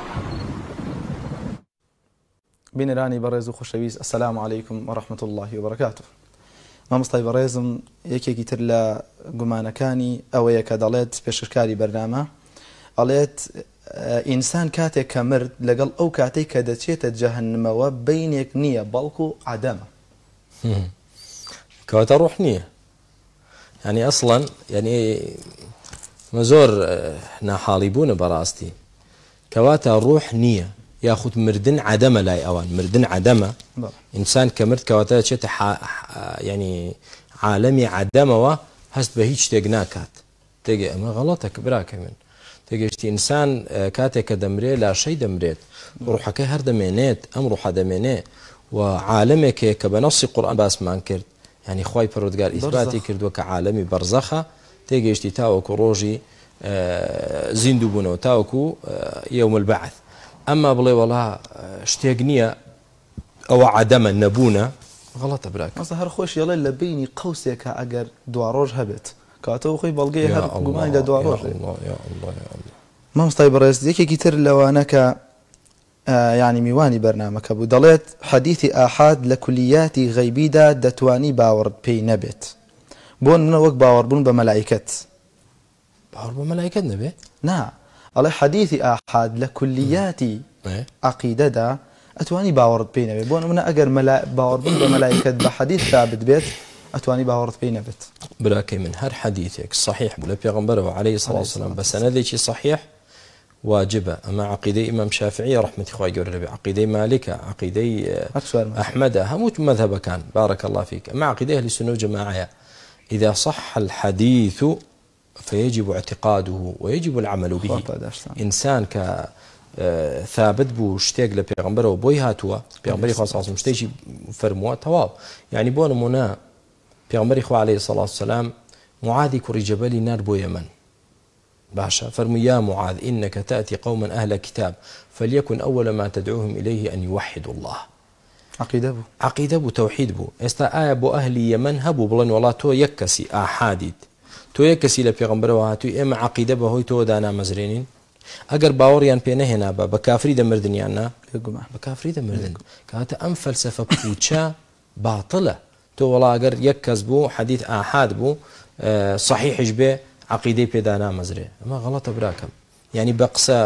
S3: بینەرانی بەڕێز و خۆشەویست، ئەسەلام عەلەیکم وەڕەحمەت الله وبەرەکاتوه. مامۆستای بەڕێزم یەکێکی تر لە گومانەکانی ئەوەیە کە دەڵێت پێشکاری بەرنامە ئەڵێت ئینسان کاتێک کە مرد لەگەڵ ئەو کاتێک کە دەچێتە جەهەنمەوە بینێک نییە بەڵکو عەدەمە.
S4: کەواتە ڕوح نییە، یعنی ئەسڵەن یعنی زۆر ناحاڵی بوونە بەڕاستی، کەواتە ڕوح نییە یاخود مردن عەدەمە لای ئەوان، مردن عەدەمە. ئینسان کە مرد کەواتە دەچێتە ینی عالەمی عەدەمەوە هەست بە هیچ شتێک ناکات. تێگە ئەمە غەڵەتە براکە من، تێگەشتی ئینسان کاتێک کە دەمرێت لاشەی دەمرێت، ڕوحەکەی هەر دەمێنێت، ئەم ڕوحە دەمێنێ و عالەمێکەیە کە بە نەسی قورئان باسمان کرد، یعنی خوای پەروەردگار ئیثباتی کردووە کە عالەمی بەرزەخە، تێگەیشتی تاوەکو ڕۆژی زیندوو بوونەوە، تاوەکو یەوم البەعث. ئەمما بڵێ وەڵا شتێک نییە ئەوە عەدەمە نەبوونە، غەڵەتە براکە.
S3: ئەسا هەر خۆش یەڵێ لە بینی قەوسێکە ئەگەر دوا ڕۆژ هەبێت کاتەوە خۆی بەڵگەی هەر گومانی لە دوا ڕۆژ. مامۆستای بەڕێز یەکێکی تر لەوانە کە یعنی میوانی بەرنامەکە بوو دەڵێت حەدیثی ئاحاد لە کولیاتی غەیبیدا دەتوانی باوەڕ پێی نەبێت، بۆ منە وەک باوەڕبوون بە مەلایکەت.
S4: باوەڕ بە مەلایکەت نەبێت؟
S3: نا، ئەڵێ حەدیثی ئاحاد لە کولیاتی عەقیدەدا ئەتوانی باوەڕت پێی نەبێت، بۆ منە ئەگەر باوەڕبوون بە مەلایکەت بە حەدیث ثابت بێت ئەتوانی باوەڕت پێی نەبێت.
S4: براکەی من هەر حەدیثێک صحیح بوو لە پێغەمبەرەوە عەلەیهی سەڵاتو وەسەلام بە سەنەدێکی صحیح واجبة. أما عقيدة إمام شافعي رحمة الله عليه، عقيدة مالكة، عقيدة أحمد، هموت مذهب كان بارك الله فيك. أما عقيدة أهل السنة والجماعة إذا صح الحديث فيجب اعتقاده ويجب العمل به. إنسان ك ثابت بو شتێک لە پێغەمبەرەوە بۆی هاتووە، پێغەمبەری خوا صلی شتێکی فەرمووە تەواو. یعنی بۆ نمونە پێغەمبەری خوا عەلەیهی سەڵاتو وسەلام معاذی کوڕی جەبەلی نار بۆ یەمەن، باشا فرموا يا معاذ إنك تأتي قوما أهل كتاب فليكن أول ما تدعوهم إليه أن يوحدوا الله. عقيدة بو توحيد بو استا آية بو أهل يمن هبو بلن والله تو يكسي آحاديد تو يكسي لبيغمبر وهاتو إما عقيدة بهوي تو دانا مزرينين أجر باوريان بينهنا بكافري دمردنيانا بكافري دمردن كانت أم فلسفة بوتشا باطلة تو والله أجر يكس بو حديث آحاد بو صحيح به عقيدة بيدانا مزري، أما غلط براكم يعني بقصة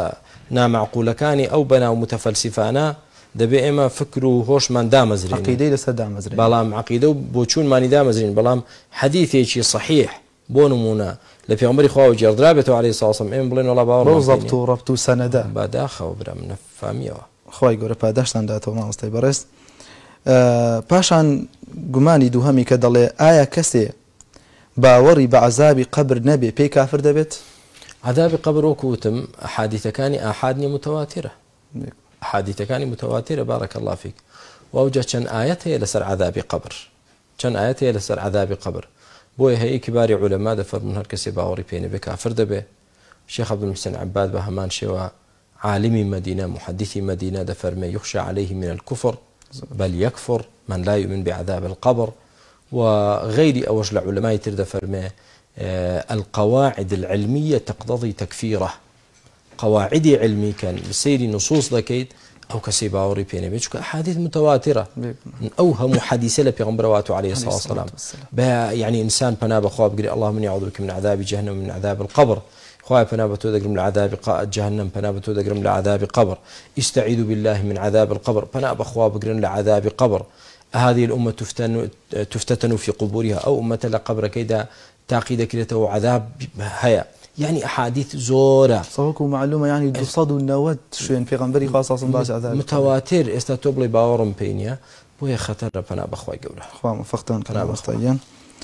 S4: نامعقولەکانی ئەو بەناو متەفەلسیفانە دەبێ ئێمە فکر و هۆشمان دامەزرێن
S3: عقیدەی لەسەر دامەزرێن
S4: بەڵام عقیدە و بۆچوونمانی دامەزرێن بەڵام حەدیثێکی صحیح بۆ نمونە لە پێغەمبەری خوا و جێڕدرابێتەوە عەلەیهی سڵاو وسەلام ئێمە بڵێن وەڵا باوەڕمان
S3: بۆ زەبط و ڕەبط و سەنەدە
S4: بەداخەوە برا منە فامیەوە
S3: خی گەورە پاداشتان داتەوە مامۆستای بەڕێز پاشان گومانی دووهەمی کە دەڵێ ئایا کەسێ باوەڕی بە عەزابی قەبر نەبێ پێی کافر دەبێت
S4: عەذابی قەبر وەکوتم ئەحادیثەکانی ئاحاد نیە متەواترە ئەحادیثەکانی متەواترە بارەکە الله فیک وەوجە چەند ئاەت هەیە لەسەر عەذابی قەبر چەند ئاەت هەیە لەسەر عەذابی قەبر بۆیە هەیە کیباری عولەما دەفەرمون هەر کەسێ باوەڕی پێ نەبێ کافر دەبێ شێخ عەبدولمحسین عەباد بە هەمان شێوە عالمی مدينة محدثي مدينة دفرمي يخشى عليه من الكفر بل يكفر من لا يؤمن بعذاب القبر وغير أوج العلماء تردفرمي القواعد العلمية تقتضي تكفيره قواعد علمي كان بسير نصوص ذكيت أو كسيبا وريبيني بيشك أحاديث متواترة من أوهم حديثة لبيغمبروات عليه الصلاة والسلام يعني إنسان بناب خواب قري اللهم إني أعوذ بك من عذاب جهنم ومن عذاب القبر خواهي بنابتو دقرم لعذاب جهنم بنابتو دقرم لعذاب قبر استعيذوا بالله من عذاب القبر بناب خواب قرن لعذاب قبر هذه الأمة تفتتن في قبورها أو أمة لقبر كيدا تعقيد كريته عذاب هيا يعني أحاديث زورة
S3: صوكو معلومة يعني دوصد النواد شوين في غنبري خاصة باش عذاب
S4: متواتر استاتوبلي باورم بينيا بويا خطر بناب خواهي قوله
S3: خواه مفقتان كلام مستعين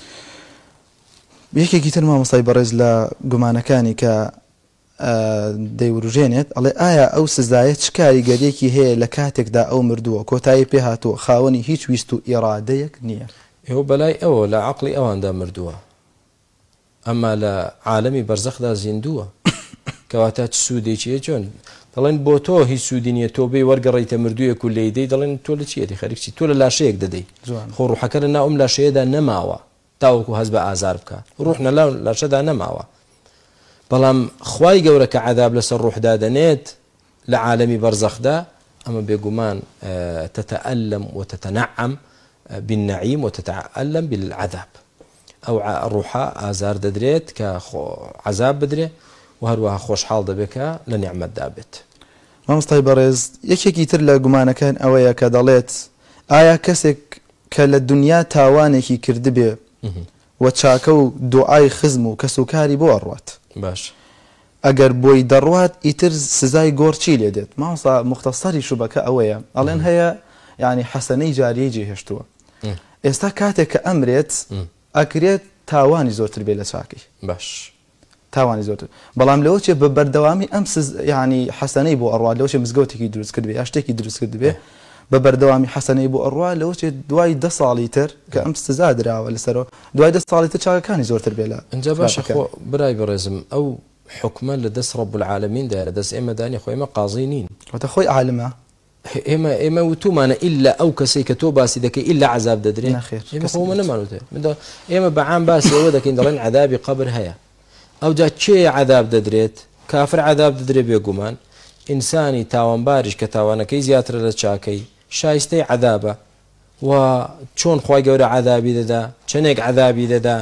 S3: یەکێکی تر مامۆستای بەڕێز لە گومانەکانی کە دەیوروژێنێت ئەڵێ ئایا ئەو سزایە چ کاریگەریەکی هەیە لە کاتێکدا ئەو مردووە کۆتایی پێ هاتووە خاوەنی هیچ ویست و ئیرادەیەک نییە
S4: ئێوە بەلای ئەوە لە عەقڵی ئەواندا مردووە ئەمما لە عالەمی بەرزەخدا زیندووە کەواتە چ سوودێکیە چۆن دەڵێن بۆ تۆ هیچ سوودی نییە تۆ بێ وەرگەڕیتە مردوویەک و لێدەی دەڵێن تۆ لە چیەتی خەریکی تۆ لە لاشەیەک دەدەی خۆ ڕوحەکە لە ناو ئەم لاشەیەدا نەماوە تاوەکو هەز بە ئازار بکە ڕوح نەلاو لاشەدا نەماوە بەڵام خوای گەورە کە عەذاب لەسەر ڕوحدا دەنێت لە عالەمی بەرزەخدا ئەمە بێگومان تتألم وتتنعم بالنعيم وتتألم بالعذاب ئەو ڕوحە ئازار دەدرێت کە عەذاب بدرێ و هەروەها خۆشحاڵ دەبێت کە لە نیعمەتدا بێت
S3: مامۆستای بەڕێز یەکێکی تر لە گومانەکان ئەوەیە کە دەڵێت ئایا کەسێک کە لە دنیا تاوانێکی کردبێ و چاکە و دوعای خزم و کەسوکاری بۆ ئەڕوات
S4: باش
S3: ئەگەر بۆی دەڕوات ئیتر سزای گۆڕچی لێ دێت مامۆستا مختصری شوبەکە ئەوەیە ئەڵێن هەیە یعنی حەسەنەی جاریەی جێهێشتووە ئێستا کاتێک کە ئەمرێت ئەکرێت تاوانی زۆرتر بێ لە چاکەی
S4: باش
S3: تاوانی زۆرتر بەڵام لەوە چێ بە بەردەوامی ئەم یعنی حەسەنەی بۆ ئەڕوات لەوە چێ مزگەوتێکی دروست کرد بێ یا شتێکی دروست کرد بێ بە بەردەوامی حەسەنەی بۆ ئەڕوا لەوە چێ دوای 10 ساڵی تر کە ئەم سزا دراوە لەسەرەوە دوای 10 ساڵی تر چاکەکانی زۆرتر بێ لە
S4: ئەنجا باشە برای بەڕێزم ئەو حکمە لە دەست ڕەب العالەمیندا لە دەست ئێمەدانی خۆ ئێمە قازی نین
S3: واتە خۆی عالمە
S4: ئێمە وتومانە ئیلا ئەو کەسەی کە تۆ باسی دەکەی ئیلا عەذاب دەدرێت ئێمە خۆمە نەمانوتێ ئێمە بەعام باسی ئەوە دەکەین دەڵێن عەذابی قەبر هەیە ئەوجا چێ عەذاب دەدرێت کافر عەذاب دەدرێت بێگومان ئینسانی تاوانباریش کە تاوانەکەی زیاترە لە چاکەی شایستەی عەذابە و چۆن خوای گەورە عەذابی دەدا چەندێک عەذابی دەدا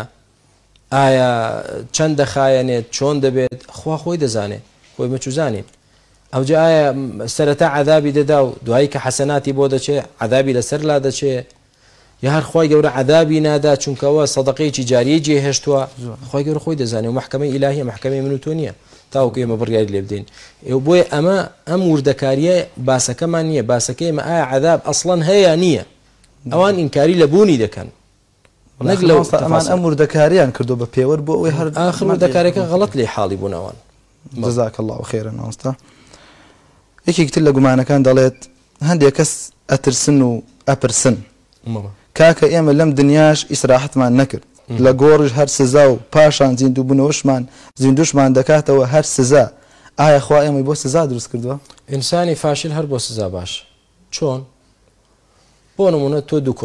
S4: ئایا چەند دەخایەنێت چۆن دەبێت خوا خۆی دەزانێت خۆی مەچوزانین ئەوجا ئایا سەرەتا عەذابی دەدا و دوایی کە حەسەناتی بۆ دەچێت عەذابی لەسەر لا دەچێت یا هەر خوای گەورە عەذابی نادا چونکەوە سەدەقەیەکی جاریە جێهێشتووە خوای گەورە خۆی دەزانێت و مەحکەمەی ئیلاهیە مەحکەمەی من و تۆ نییە تاوەکو ئێمە بڕیاری لێ بدەین بۆیە ئەمە ئەم وردەکاریە باسەکەمان نییە باسەکە ئێمە ئایا عەذاب ئەسڵەن هەیە نییە ئەوان ئینکاری لە بوونی دەکەن نەک لەو
S3: ئەمان ئەم وردەکاریان کردو بە پێوەەر بۆ ئەوەی هەر
S4: ئاخر وردەکارێکە غەڵەت لێ حاڵی بوون ئەوان
S3: جەزاک الله خێرا مامۆستا یەکێک تر لە گومانەکان دەڵێت هەندێک کەس ئەترسن و ئەپرسن کاکە ئێمە لەم دنیاش ئیسراحەتمان نەکرد لە گۆڕش هەر سزا و پاشان زیندوو بوونەوەشمان زیندوشمان دەکاتەوە هەر سزا ئایا خوا ئێمەی بۆ سزا دروست کردووە
S4: ئینسانی فاشل هەر بۆ سزا باش چۆن بۆ نمونە تۆ دوو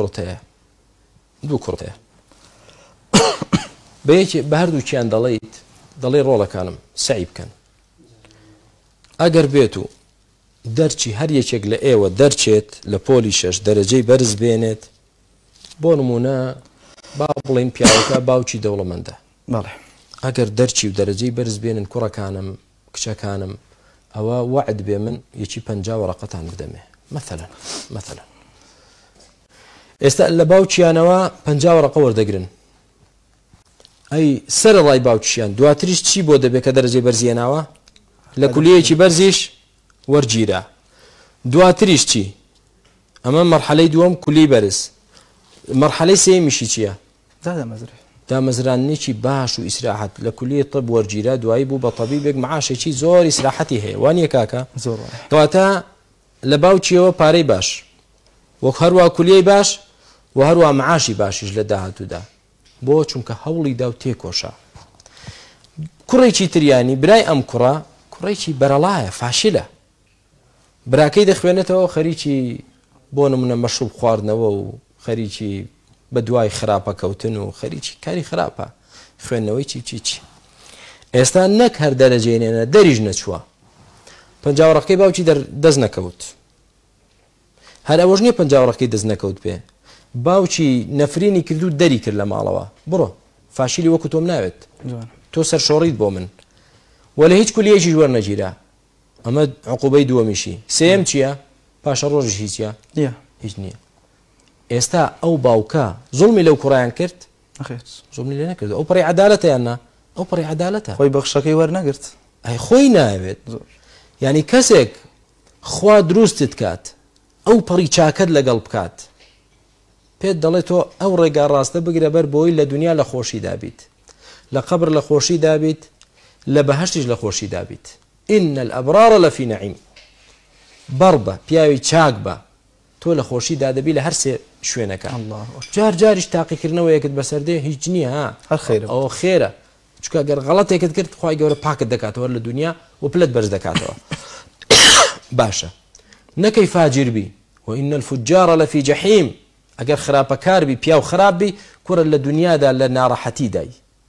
S4: کوڕتەیە بە هەردووکیان دەڵێ ڕۆڵەکانم سعی بکەن ئەگەر بێت و دەرچی هەر یەکێک لە ئێوە دەرچێت لە پۆلی 6 دەرەجەی بەرز بێنێت بۆ نمونە با بڵین پیاوەکە باوکی دەوڵەمەندە ئەگەر دەرچی و دەرەجەی بەرز بێنن کوڕەکانم کچەکانم ئەوە وعد بێ من یەکی 50 وەرەقەتان بدەمێ مثلا ئێستا لە باوچیانەوە 50 وەرەقە وەردەگرن ئەی سەر ڕای باوچیان دواتریش چی بۆ دەبێت کە دەرەجەی بەرزیێناوە لە کولیەکی بەرزیش وەرگیرە دواتریش چی ئەمە مەرحەلەی دووەم کولی بەرز مەرحەلەی سێمیشی چییە دامەزرانێکی باش و ئیسراحەت لە کولی طب وەرگیرە دوایی بوو بە تەبیبێک معاشێکی زۆر ئیسراحەتی هەیە وانیە کاکە کەواتە لە باوچیەوە پارەی باش وەک هەروە کولیەی باش و هەروە معاشی باشیش لە داهاتوودا بۆ چونکە هەوڵی دا و تێکۆشە کوڕێکی تریانی برای ئەم کوڕێکی بەرەڵایە فاشلە براکەی دەخوێنێتەوە خەریکی بۆ نمونە مەشروب خواردنەوە و خەریکی بە دوای خراپە کەوتن و خەریکی کاری خراپە خوێندنەوەی چی ئێستا نەک هەر دەرەجێنێنە دەریژ نەچووە 50 وەرەقەی باوکی دەست نەکەوت هەر ئەوەش نییە 50 وەرەقەی دەست نەکەوت پێ باوکی نەفرینی کردو دەری کرد لە ماڵەوە بڕۆ فاشیلی وەکو تۆم ناوێت تۆ سەرشۆڕیت بۆ من وە لە هیچ کولیەکی وەرنەگیرە ئەمە عقوبەی دووەمیشی سێم چییە پاشە ڕۆژش هیچە هیچ نییە ئێستا ئەو باوکە زوڵمی لەو کوڕیان کرد زوڵمی لێ نەکرد ئەو پڕی عەدالەتە یاننا ئەو پڕی عەدالەتە
S3: خۆی بەخشەکەی وەرنەگرت
S4: ئەی خۆی ناوێت یعنی کەسێک خوا دروستت کات ئەو پڕی چاکەت لەگەڵ بکات پێت دەڵێت تۆ ئەو ڕێگا ڕاستە بگرە بەر بۆی لە دنیا لە خۆشی دابیت لە قبر لە خۆشی دابیت لە بەهەشتیش لە خۆشی دابیت إن الأبرار لفي نعيم بەڕبە پیاوی چاک بە تۆ لە خۆشی دادەبی لە هەر سێ شوێنەکە جار جاریش تاقیکردنەوەیەکت بەسەردێ هیچ نییە
S3: هەر خێرە
S4: ئەوە خێرە چکە گەر غەڵەتێکت کرد خوای گەورە پاکت دەکاتەوە لە دنیا و پلت بەرز دەکاتەوە باشە نەکەی فاجر بی وإن الفجار لفي جحيم ئەگەر خراپەکار بی پیا و خراپ بی کوڕە لە دنیادا لە ناڕەحەتی دای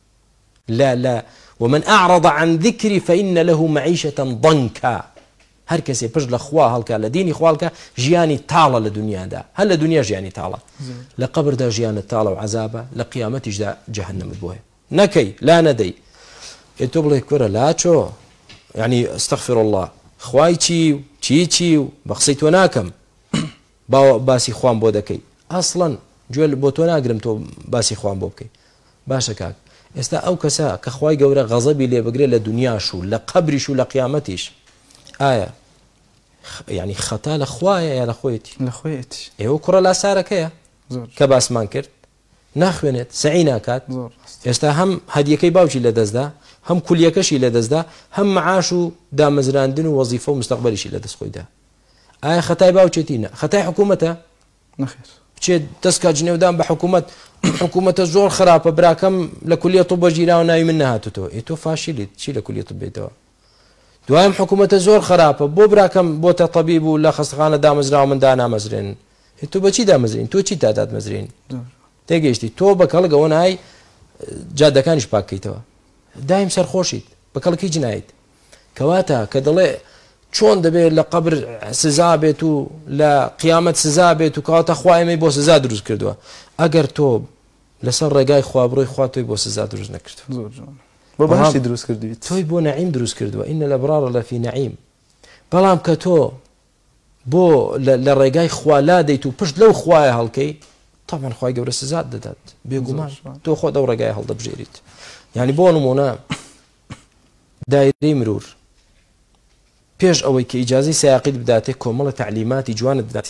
S4: لا ومن أعرض عن ذكري فإن له معيشة ضنكا هر کەسێ پشت لە خوا هەڵکە لە دینی خوالکە ژیانی تاڵە لە دنیادا هەر لە دنیا ژیانی تاڵە لە قبردا ژیانت تاڵە و عەزابە لە قیامەتیشدا جەهەنەمت بۆ هەیە نەکەی لا نەدەی تۆ بڵێ کوڕە لا چۆ یعنی ئەستەغفر الله خوای چی و بە قسەی تۆ ناکەم باسی خوام بۆ دەکەی ئەسڵەن گوێ بۆ تۆ ناگرم تۆ باسی خوام بۆ بکەی باشە کاک ئێستا ئەو کەسە کە خوای گەورە غەزەبی لێ بگرێت لە دنیاش و لە قەبریش و لە قیامەتیش ئایا یعنی خەتا لە خوایە یا لە خۆیەتی ئێوە کوڕە لاسارەکەیە کە باسمان کرد ناخوێنێت سعی ناکات ئێستا هەم هەدیەکەی باوکی لە دەستدا هەم کولیەکەشی لە دەستدا هەم معاش و دامەزراندن و وەزیفە و مستەقبەلیشی لە دەست خۆیدا ئایا خەتای باوچێتی نە خەتای حکوومەتە
S3: نەخێر
S4: بچێت دەستکە جنێودان بە حکوومەتە زۆر خراپە براکەم لە کولیە تۆ بە ژیراوە ناوی من نهاتوتەوە تۆ فاشیلیت چی لە کولیە بێتەوە دوایم حکوومەتە زۆر خراپە بۆ براکەم بۆتە تەبیب و لە خەستەخانە دامەزراوە من دانامەزرێن تۆ بەچی دامەزرین تۆ چی تادات مەزرین تێگەیشتی تۆ بە کەڵگەوە نای جادەکانیش پاکەیتەوە دایم سەرخۆشیت بە کەڵکی جنایت کەواتە کە دەڵێ چۆن دەبێت لە قبر سزا بێت و لە قیامەت سزا بێت و کەواتە خوایمەی بۆ سزا دروست کردووە ئەگەر تۆ لەسەر ڕێگای خوا بڕۆی خوا تۆی بۆ سزا دروست نەکردووە
S3: بۆ بەهەشتی دروست کردویت
S4: تۆی بۆ نەعیم دروست کردووە إن الأبرار لفي نعيم بەڵام کە تۆ بۆ لە ڕێگای خوا لا دەیت و پشت لەو خوایە هەڵکەی طبعا خوای گەورە سزات دەدات بێگومان تۆ خۆ دەو ڕێگای هەڵدەبژێریت یعنی بۆ نمونە دایرەی مرور پێش ئەوەی کە ئیجازەی سایقیت بداتێ کۆمەڵە تعلیماتی جوانت بدات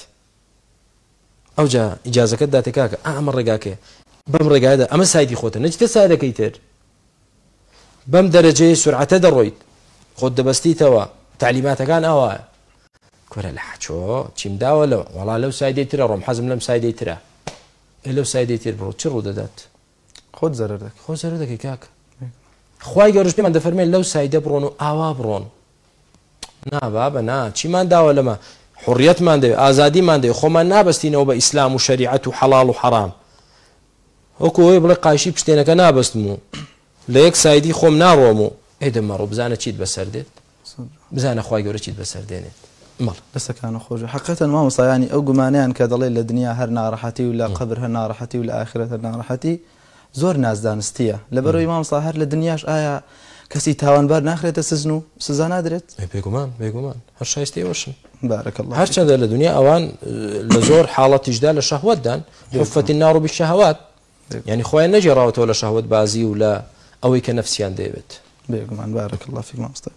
S4: ئەوجا ئیجازەکەت داتێ کاکە ئەمە ڕێگاکەیە بەم ڕێگایدا ئەمە سایدی خۆتە نەچتە سایدەکەی تر بەم دەرەجەی سورعەتە دەڕۆیت خۆت دەبەستیتەوە تعلیماتەکان ئەوایە کورە لە حەچۆ چیم داوە لەو وەڵا لەو سایدەی ترە ڕۆم حەزم لەم سایدەی ترە لەو سایدەی تر بڕۆ چ ڕوو دەدات
S3: خۆت زەرەر دەکەی
S4: خۆ زەرەر دەکەی کاکە خوای گەورەش پێمان دەفەرمێن لەو سایدە بڕۆن و ئاوا بڕۆن نا بابە نا چیمان داوە لەمە حڕیەتمان دەوێت ئازادیمان دەوێت خۆمان نابەستینەوە بە ئیسلام و شەریعەت و حەڵاڵ و حەرام وەکو ئەوەی بڵێ قایشی پشتێنەکە نابەستم و لە یەک سایدی خۆم ناڕۆم و ئێدەمەڕۆ بزانە چیت بەسەر دێت بزانە خوای گەورە چیت بەسەر دێنێت مەڵ
S3: دەستەکانە خۆش حقیقەتەن مامۆستایانی ئەو گومانیان کە دەڵێ لە دنیا هەر ناڕەحەتی و لە قبر هەر ناڕەحەتی و لە ئاخرەت هەر ناڕەحەتی زۆر نازدانستیە لەبەرەوەی مامۆستا هەر لە دنیاش ئایا کەسی تاوانبار ناخرێتە سزن و سزا نادرێت
S4: بێگومان هەر شایستەوەشن
S3: بارك الله
S4: هەرچەندە لە دنیا ئەوان لە زۆر حاڵەتیشدا لە شەهوەتدان حفەتی النار بالشەهوات يعني خۆیان نەجێڕاوەتەوە لە شەهوەت بازی و لە ئەوەی کە نەفسیان دەیەوێت
S3: بێگومان بارك الله فيك مامۆستا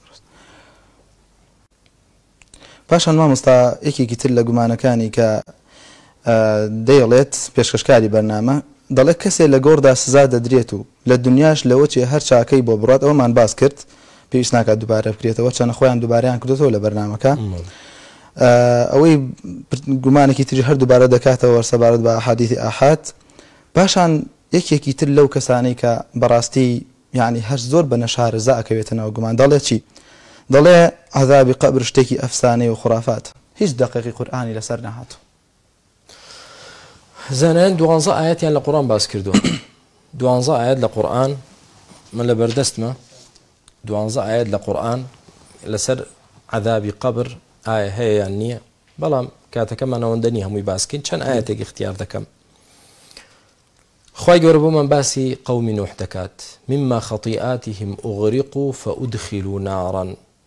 S3: پاشان مامۆستا یەکێکی تر لە گومانەکانی کە دەیڵێت پێشکەشکاری بەرنامە دەڵێت کەسێ لە گۆڕدا سزا دەدرێت و لە دنیاش لەوە چێ هەر چاکەی بۆ بڕات ئەومان باس کرد پێویست ناکات دووبارە بکرێتەوە چەنە خۆیان دووبارەیان کردوتەوە لە بەرنامەکە ئەوەی گومانێکی تری هەر دووبارە دەکاتەوە وەرسەبارەت بە ئەحادیثی ئاحاد پاشان یەکێکی تر لەو کەسانەی کە بەڕاستی یعنی هەر زۆر بە نەشارەزا ئەکەوێتەوە گومان دەڵێ چی دەڵێ عەذابی قەبر شتێکی ئەفسانەی و خورافات هیچ دقیقی قورئانی لەسەر نەهاتوو
S4: زانایان 12 ئاەتیان لە قورئان باس کردووە 12 ئاەت لە قورئان من لە بەردەستمە 12 ئاەت لە قورئان لەسەر عەذابی قەبر ئایا هەیە یان نییە بەڵام کاتەکەمان ئەوەندە نیە هەمووی باسکەین چەند ئاەتێک اختیار دەکەم خی گەورە بۆمان باسی قەومی نوح دەکات مما خەطیئاتهم ئوغرقوا فأدخلوا نارا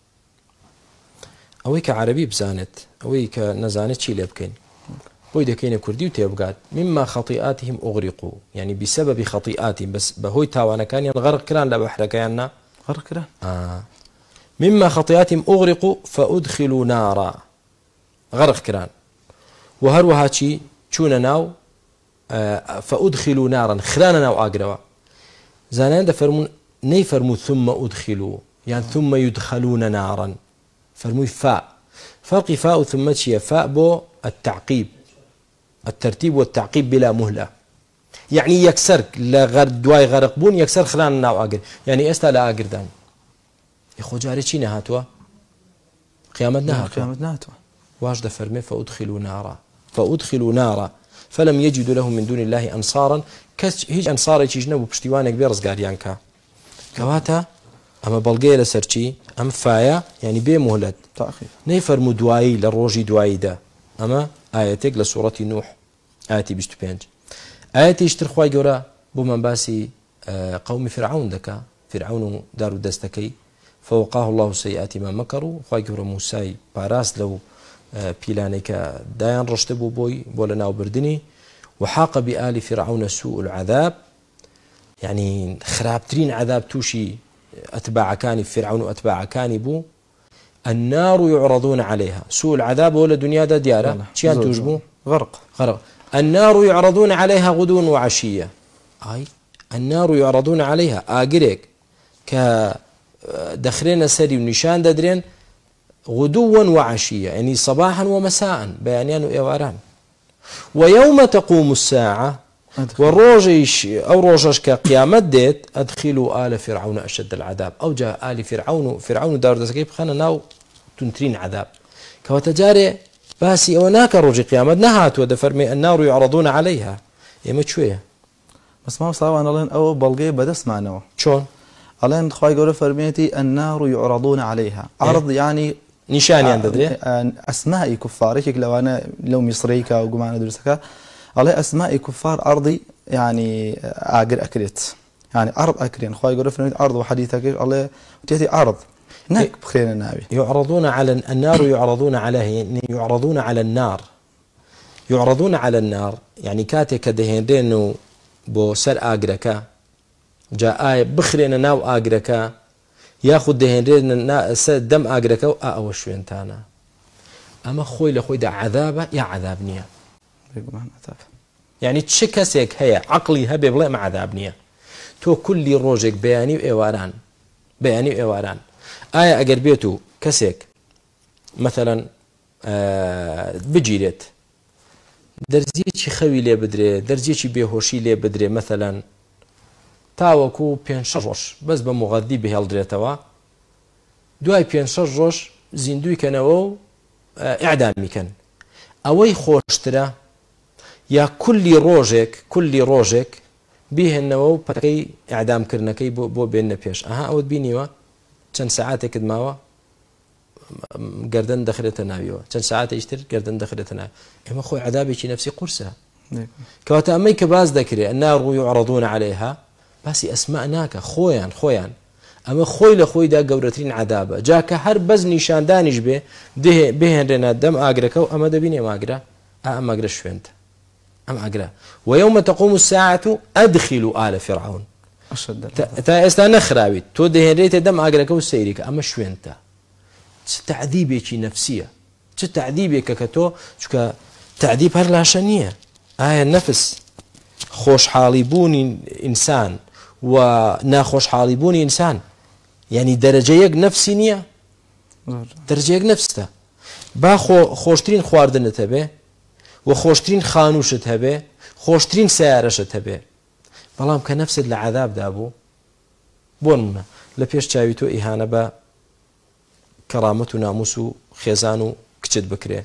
S4: ئەوەی کە عەرەبی بزانێت ئەوەی کە نەزانێت چی لێ بکەین بۆی دەکەینە کوردی و تێبگات مما خەطیئاتهم ئوغرقوا يعني بسبب خەطیئاتهم بس بەهۆی تاوانەکانیان غەرق کران لە بەحرەکەیاننا
S3: غەرق کران
S4: مما خەطیئاتهم ئوغرقوا فأدخلوا نارا غەرق کران و هەروەها چی چوونە ناو فأدخلوا نارا خرانە ناو ئاگرەوە زانایان دەفەرمون نەیفەرموو ثم أدخلوا يعني ثم يدخلون نارا فرمووی فاء فرقی فاء و ثم چیە فاء بۆ التعقيب الترتيب والتعقيب بلا مهلة يعني يكسر دوای غرق بوون يكسر خلان ناو ئاگر يعني ئێستا لە ئاگردان خۆ جارێ چی نەهاتووە قیامەت نەهاتووە واش دەفەرمێ فأدخلوا نارا فلم يجدوا لهم من دون الله أنصارا کەس هیچ ئەنسارێکیش نەبوو پشتیوانێک بێ ڕزگاریان کە کەواتە ئەمە بەڵگەیە لەسەر چی ئەم فایە یعنی بێ مهلەت نەیفەرموو دوایی لە ڕۆژی دواییدا ئەمە ئاەتێک لە سوورەتی نوح ئاەتی 25 ئاەتیشتر خوای گەورە بۆمان باسی قەومی فرعون دەکا فرعون و دار و دەستەکەی فوقاه الله سيئات ما مكروا خوای گەورە موسای پاراست لەو پیلانەی کە دایان ڕشتە بوو بۆی بۆ لە ناوبردنی وحاق بآل فرعون سوء العذاب يعني خرابترين عذاب توشي أتباعكاني فرعون وأتباعكاني بو النار يعرضون عليها سوء العذاب ولا دنيا دا ديارة شيان توجبو غرق النار يعرضون عليها غدوا وعشية أي النار يعرضون عليها آقريك كدخرين سري ونشان دادرين غدوا وعشية يعني صباحا ومساء بيانيان وإيواران ويوم تقوم الساعة والروجيش أو روجش كقيامت ديت أدخلوا آل فرعون أشد العذاب أو جاء آل فرعون دار دسكيب خانا ناو تنترين عذاب كواتجاري باسي وناك روجي قيامت نهات ودفرمي النار يعرضون عليها يما شوية
S3: بس ما صار أنا لين أو بلقي بدس معنا
S4: شون
S3: ألين خواي قولوا فرميتي النار يعرضون عليها عرض يعني
S4: نشان يندري
S3: أسماء كفار لو أنا لو مصريكا أو جماعة درسكا على أسماء كفار أرضي يعني أجر أكلت يعني أرض أكلين خواي يقول فرميت أرض وحديثك الله تأتي أرض نك بخير النبي
S4: يعرضون على النار يعرضون على النار يعرضون على النار يعني كاتي كدهندين بو سر أجركا جاء بخرين ناو أجركا ياخذ دهندين دم أجركا أو شوين تانا أما خوي لخوي ده عذابه يا عذابنيه يعني تشكسك هي عقلي هبي بلا مع عذابنيه تو كل روجك بياني وإيواران آية أجر بيتو كسك مثلا بجيرت درجيتي خوي لي بدري درجيتي بيهوشي لي بدري مثلا تاوكو بين شرش بس بمغذي به الدريتوا دواي بين شرش زندوي كانوا إعدامي كان أوي خوشترا يا كل روجك به النوو بكي إعدام كرنكي بو بين بيش أود بينيوا كان ساعات كدماوا قردن دخلت ناويوا كان ساعات يشتر قردن دخلت ناوي إما خوي عذابي شي نفسي قرصها كواتا أمي كباز ذكري النار يعرضون عليها بس أسماء ناكا خويان ئەمە خۆی لە خۆیدا گەورەترین عەذابە جا کە هەر بەز نیشاندانیش بێ بهێنرێنە دەم ئاگرەکە و ئەمە دەبینێ ئاگرە ئەم ئاگرە شوێنتە ئەم ئاگرە ويوم تقوم الساعة أدخلوا آل فرعون تا ئێستا نەخراویت تۆ دەهێنرێتە دەم ئاگرەکە و سەیریکە ئەمە شوێنتە چ تەعذیبێکی نەفسیە چ تەعذیبێکە کە تۆ چکە تەعذیب هەر لاشە نییە ئایا نەفس خۆشحاڵی بوونی ئینسان و ناخۆشحاڵی بوونی ئینسان یعنی دەرەجەیەک نەفسی نییە دەرەجەیەک نەفستە با خۆشترین خواردنت هەبێ و خۆشترین خانووشت هەبێ خۆشترین سیارەشت هەبێ بەڵام کە نەفست لە عەذابدا بوو بۆ نمونە لە پێش چاوی تۆ ئیهانە بە کەرامەت و ناموس و خێزان و کچت بکرێ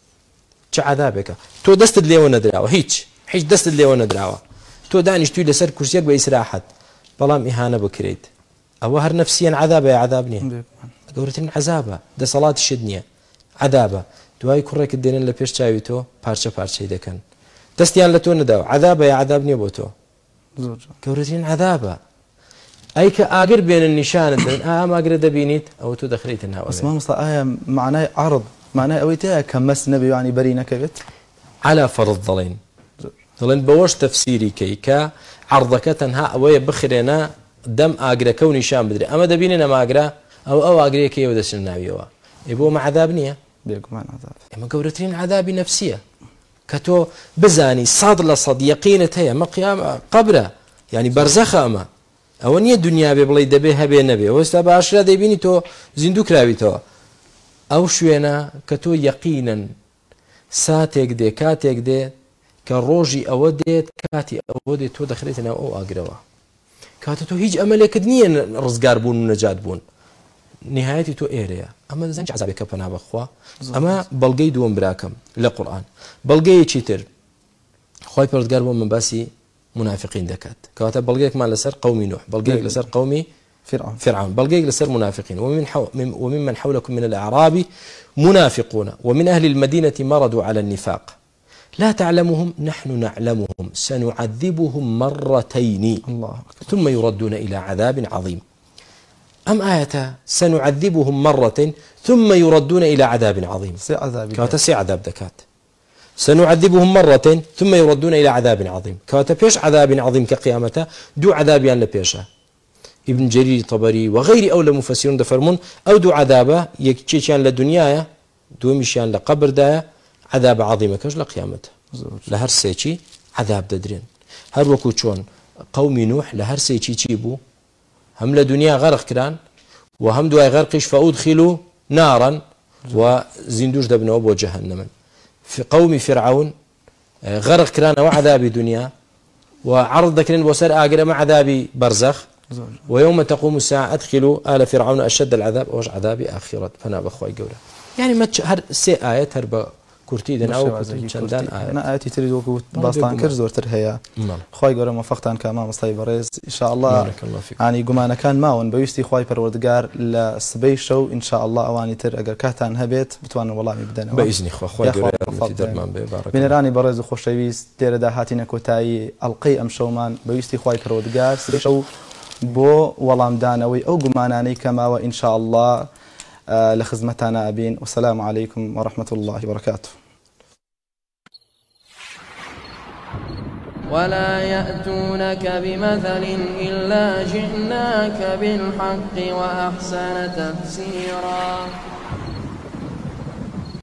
S4: چه عەذابێکە تۆ دەستت لێوە نەدراوە هیچ دەستت لێوە نەدراوە تۆ دانیشتووی لەسەر کورسیەک بە ئیسراحەت بەڵام ئیهانە بکرێت ئەوە هەر نەفسیەن عەذابە یا عەذاب نییە گەورەترین عەذابە دەسەڵاتی شت نییە عەذابە دوای کوڕێکت دێنن لە پێش چاوی تۆ پارچە پارچەی دەکەن دەستیان لە تۆ نەداوە عەذابە یا عەذاب نییە بۆ تۆ گەورەترین عەذابە ئەی کە ئاگر بێنن نیشانت دەن ئام ئاگرە دەبینیت ئەوە تۆ دەخرێتە ناو
S3: مامۆستا ئایا معنای عەرض معنای ئەوەی تەیە کە مەس نەبێ یعنی بەری نەکەوێت
S4: على فرض دەڵێن بەوەش تەفسیری کەی کە عەرضەکە تەنها ئەوەیە بخرێنە دەم ئاگرەکە و نیشان بدرێ ئەمە دەبینێ نەماگرە ئەو ئاگرەیەکە ئێوە دەچن ناویەوە بۆ مە عەذاب نییە
S3: بێگومان عەذاب
S4: ئێمە گەورەترین عەذابی نەفسیە کە تۆ بزانی 100% یەقینت هەیە ئەمە قیام قەبرە یعنی بەرزەخە ئەمە ئەوە نییە دنیا بێ بڵێ دەبێ هەبێ نەبێ وەستا باشرا دەیبینی تۆ زیندوو کراویتەوە ئەو شوێنە کە تۆ یەقینەن ساتێک دێ کاتێک دێ کە ڕۆژی ئەوە دێت کاتی ئەوە دێت تۆ دەخرێتە ناو ئەو ئاگرەوە کاتە تۆ هیچ ئەمەلێکت نییە ڕزگار بوون و نەجات بوون نهایەتی تۆ ئێرەیە ئەمە دەزانیت عەذابێکە پەنا بەخوا ئەمە بەڵگەی دووەم براکەم لە قورئان بەڵگەیەکی تر خۆی پەروەردگار بۆ من باسی منافقین دەکات کەواتە بەڵگەیەکمان لەسەر قەومی نوح بەڵگەیەک لەسەر قەومی فرعون بەڵگەیەک لەسەر منافقين وممن حولكم من الأعراب منافقون ومن أهل المدينة مرضوا على النفاق لا تعلمهم نحن نعلمهم سنعذبهم مرتين ثم يردون إلى عذاب عظيم أم آية سنعذبهم مرة ثم يردون إلى عذاب عظيم كواتسي عذاب دكات سنعذبهم مرة ثم يردون إلى عذاب عظيم كواتا بيش عذاب عظيم كقيامته دو عذاب يعني لبيشه ابن جرير طبري وغير أولى مفسرون دفرمون أو دو عذابه يكتشيان للدنيا دو مشيان لقبر دا عذاب عظيم كاش لقيامته لهر سيتي عذاب ددرين هر وكو چون قوم نوح لهر سيتي تشيبو هم لدنيا غرق كران وهم دواي غرقش فأدخلوا نارا وزندوش دبنوا بو جهنم في قوم فرعون غرق كران وعذاب دنيا وعرض ذكرين وسر آقر مع عذاب برزخ ويوم تقوم الساعة أدخلوا آل فرعون أشد العذاب أوش عذاب آخرة فنا بخواي قوله يعني ما هر سي آيات هرب كورتي دن أو چندان آيات
S3: أنا آياتي تريد وقت باستان كر زورتر هيا خواي قوله موفقتان كامام مصطفى بريز إن شاء الله يعني قمانا كان ماون بيستي خواي پروردگار لسبي شو إن شاء الله أواني تر أجر كاتان هبيت بتوان والله مبدأنا
S4: بإذن خواي قوله درمان ببارك
S3: من راني بريز وخوشويست تير دا هاتينا كوتاي ألقي أم شومان بيستي خواي پروردگار سبي شو بو والام دانوي أو قماناني كما وإن شاء الله لخدمتنا أبين والسلام عليكم ورحمة الله وبركاته
S1: ولا يأتونك بمثل إلا جئناك بالحق وأحسن تفسيرا